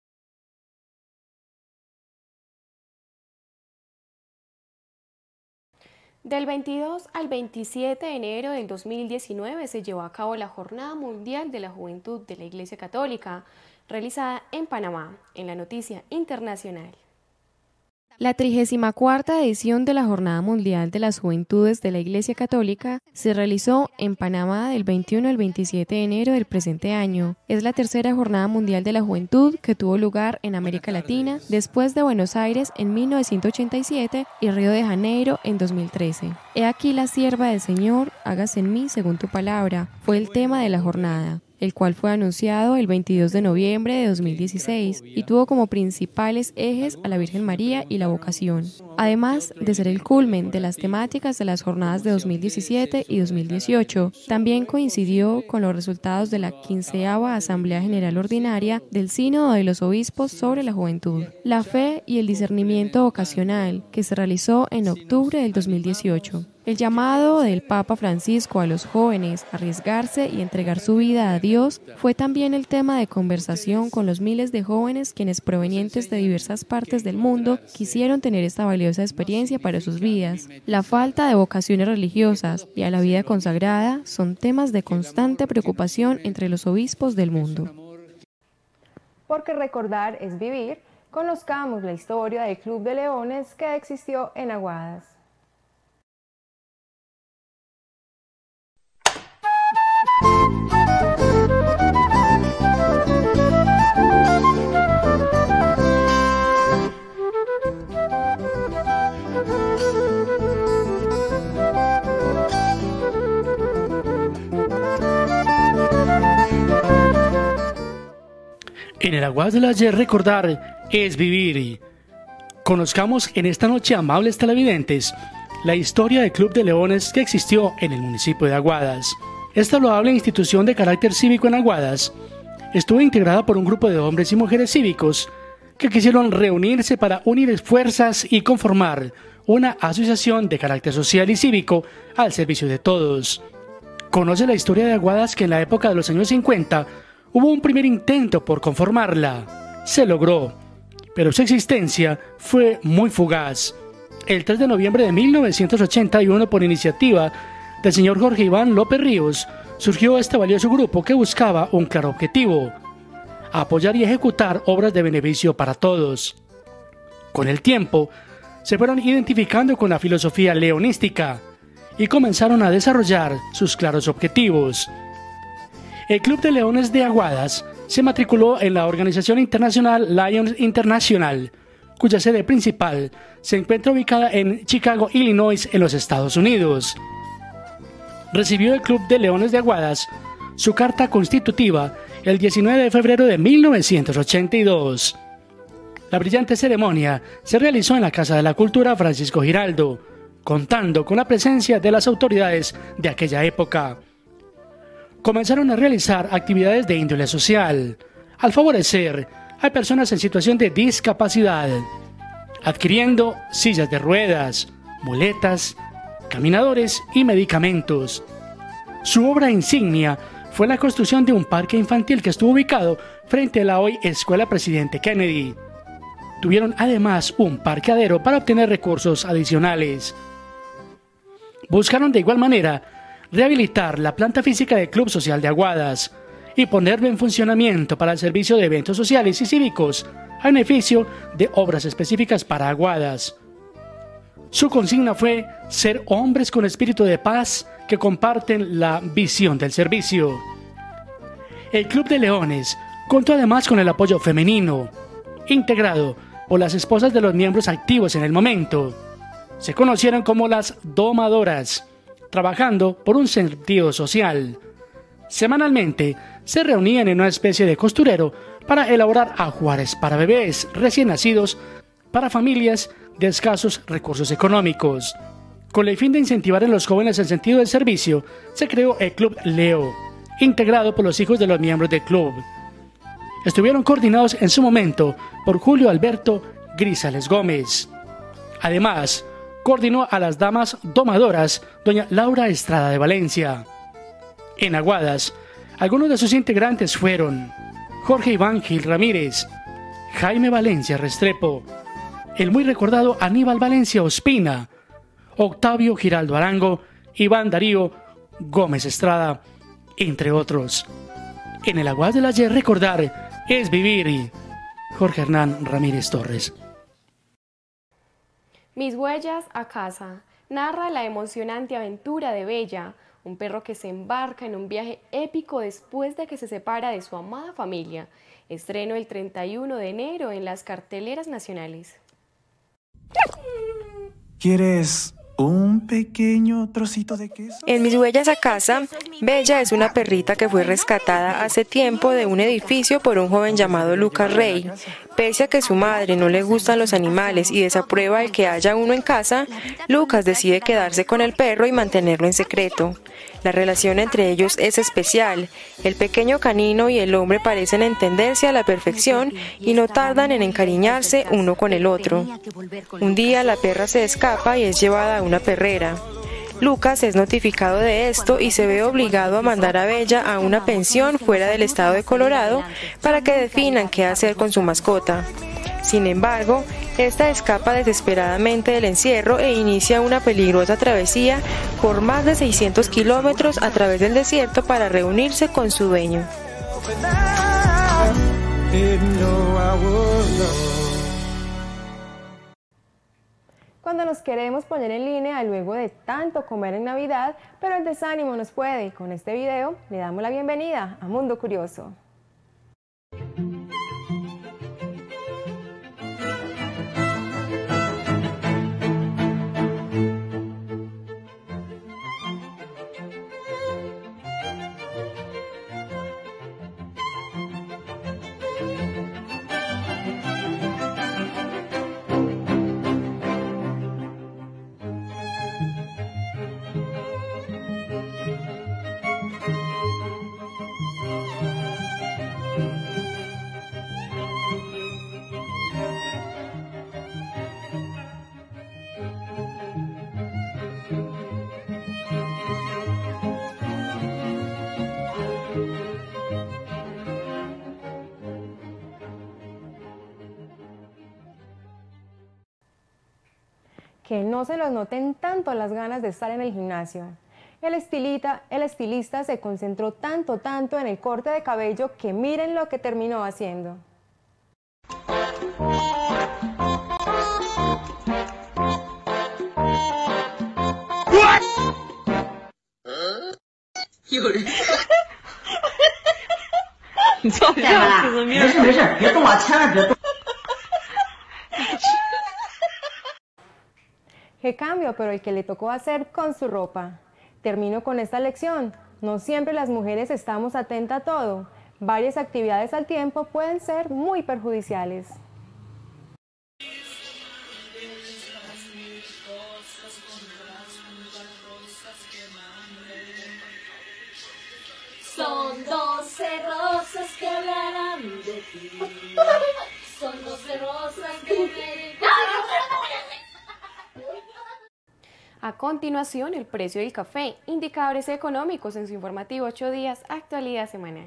Del 22 al 27 de enero del 2019 se llevó a cabo la Jornada Mundial de la Juventud de la Iglesia Católica, realizada en Panamá, en la noticia internacional. La 34ª edición de la Jornada Mundial de las Juventudes de la Iglesia Católica se realizó en Panamá del 21 al 27 de enero del presente año. Es la tercera Jornada Mundial de la Juventud que tuvo lugar en América Latina después de Buenos Aires en 1987 y Río de Janeiro en 2013. He aquí la sierva del Señor, hágase en mí según tu palabra, fue el tema de la jornada, el cual fue anunciado el 22 de noviembre de 2016 y tuvo como principales ejes a la Virgen María y la vocación, además de ser el culmen de las temáticas de las jornadas de 2017 y 2018. También coincidió con los resultados de la 15ª Asamblea General Ordinaria del Sínodo de los Obispos sobre la Juventud, la fe y el discernimiento vocacional, que se realizó en octubre del 2018. El llamado del Papa Francisco a los jóvenes a arriesgarse y entregar su vida a Dios fue también el tema de conversación con los miles de jóvenes quienes, provenientes de diversas partes del mundo, quisieron tener esta valiosa experiencia para sus vidas. La falta de vocaciones religiosas y a la vida consagrada son temas de constante preocupación entre los obispos del mundo. Porque recordar es vivir, conozcamos la historia del Club de Leones que existió en Aguadas. En el Aguadas del Ayer, recordar es vivir. Conozcamos en esta noche, amables televidentes, la historia del Club de Leones que existió en el municipio de Aguadas. Esta loable institución de carácter cívico en Aguadas estuvo integrada por un grupo de hombres y mujeres cívicos que quisieron reunirse para unir fuerzas y conformar una asociación de carácter social y cívico al servicio de todos. Conoce la historia de Aguadas, que en la época de los años 50 hubo un primer intento por conformarla. Se logró, pero su existencia fue muy fugaz. El 3 de noviembre de 1981, por iniciativa del señor Jorge Iván López Ríos, surgió este valioso grupo que buscaba un claro objetivo: apoyar y ejecutar obras de beneficio para todos. Con el tiempo, se fueron identificando con la filosofía leonística y comenzaron a desarrollar sus claros objetivos. El Club de Leones de Aguadas se matriculó en la organización internacional Lions International, cuya sede principal se encuentra ubicada en Chicago, Illinois, en los Estados Unidos. Recibió el Club de Leones de Aguadas su carta constitutiva el 19 de febrero de 1982. La brillante ceremonia se realizó en la Casa de la Cultura Francisco Giraldo, contando con la presencia de las autoridades de aquella época. Comenzaron a realizar actividades de índole social, al favorecer a personas en situación de discapacidad, adquiriendo sillas de ruedas, muletas, caminadores y medicamentos. Su obra insignia fue la construcción de un parque infantil que estuvo ubicado frente a la hoy Escuela Presidente Kennedy. Tuvieron además un parqueadero para obtener recursos adicionales. Buscaron de igual manera rehabilitar la planta física del Club Social de Aguadas y ponerlo en funcionamiento para el servicio de eventos sociales y cívicos a beneficio de obras específicas para Aguadas. Su consigna fue ser hombres con espíritu de paz que comparten la visión del servicio. El Club de Leones contó además con el apoyo femenino, integrado por las esposas de los miembros activos en el momento. Se conocieron como las domadoras, trabajando por un sentido social, Semanalmente se reunían en una especie de costurero para elaborar ajuares para bebés recién nacidos para familias de escasos recursos económicos. Con el fin de incentivar en los jóvenes el sentido del servicio, se creó el Club Leo, integrado por los hijos de los miembros del club. Estuvieron coordinados en su momento por Julio Alberto Grisales Gómez. Además, coordinó a las damas domadoras doña Laura Estrada de Valencia. En Aguadas, algunos de sus integrantes fueron Jorge Iván Gil Ramírez, Jaime Valencia Restrepo, el muy recordado Aníbal Valencia Ospina, Octavio Giraldo Arango, Iván Darío Gómez Estrada, entre otros. En el Aguadas del ayer, recordar es vivir. Jorge Hernán Ramírez Torres. Mis huellas a casa narra la emocionante aventura de Bella, un perro que se embarca en un viaje épico después de que se separa de su amada familia. Estreno el 31 de enero en las carteleras nacionales. ¿Quieres un pequeño trocito de queso? En Mis huellas a casa, Bella es una perrita que fue rescatada hace tiempo de un edificio por un joven llamado Lucas Rey. Pese a que su madre no le gustan los animales y desaprueba el que haya uno en casa, Lucas decide quedarse con el perro y mantenerlo en secreto. La relación entre ellos es especial. El pequeño canino y el hombre parecen entenderse a la perfección y no tardan en encariñarse uno con el otro. Un día la perra se escapa y es llevada a una perrera. Lucas es notificado de esto y se ve obligado a mandar a Bella a una pensión fuera del estado de Colorado para que definan qué hacer con su mascota. Sin embargo, esta escapa desesperadamente del encierro e inicia una peligrosa travesía por más de 600 kilómetros a través del desierto para reunirse con su dueño. Cuando nos queremos poner en línea luego de tanto comer en Navidad, pero el desánimo nos puede. Con este video le damos la bienvenida a Mundo Curioso. Que no se los noten tanto las ganas de estar en el gimnasio. El estilista se concentró tanto en el corte de cabello que miren lo que terminó haciendo. ¡Qué cambio! Pero el que le tocó hacer con su ropa. Termino con esta lección. No siempre las mujeres estamos atentas a todo. Varias actividades al tiempo pueden ser muy perjudiciales. Son 12 rosas que hablarán de ti. Son 12 rosas que me... A continuación, el precio del café, indicadores económicos en su informativo 8 días, actualidad semanal.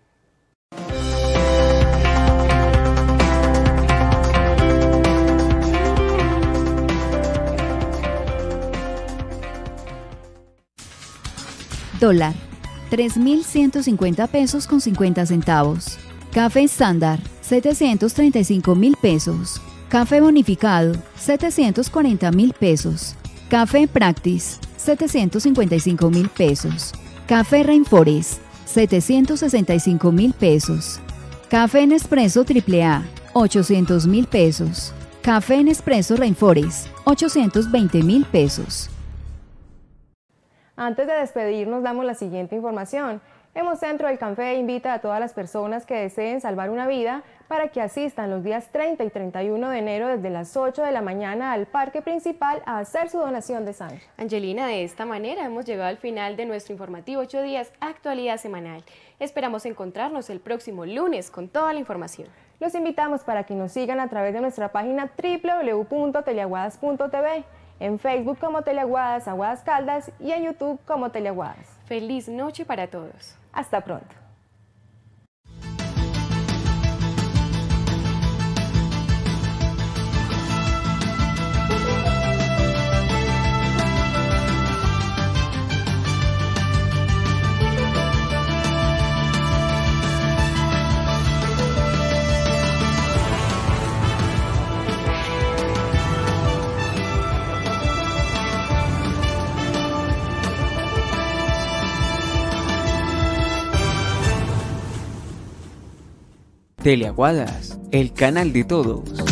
Dólar, 3.150 pesos con 50 centavos. Café estándar, 735.000 pesos. Café bonificado, 740.000 pesos. Café Practice, 755.000 pesos. Café Rainforest, 765.000 pesos. Café Nespresso AAA, 800.000 pesos. Café Nespresso Rainforest, 820.000 pesos. Antes de despedirnos, damos la siguiente información. Hemocentro del Café invita a todas las personas que deseen salvar una vida para que asistan los días 30 y 31 de enero desde las 8 de la mañana al parque principal a hacer su donación de sangre. Angelina, de esta manera hemos llegado al final de nuestro informativo 8 días, actualidad semanal. Esperamos encontrarnos el próximo lunes con toda la información. Los invitamos para que nos sigan a través de nuestra página www.teleaguadas.tv, en Facebook como Teleaguadas Aguadas Caldas y en YouTube como Teleaguadas. Feliz noche para todos. Hasta pronto. Teleaguadas, el canal de todos.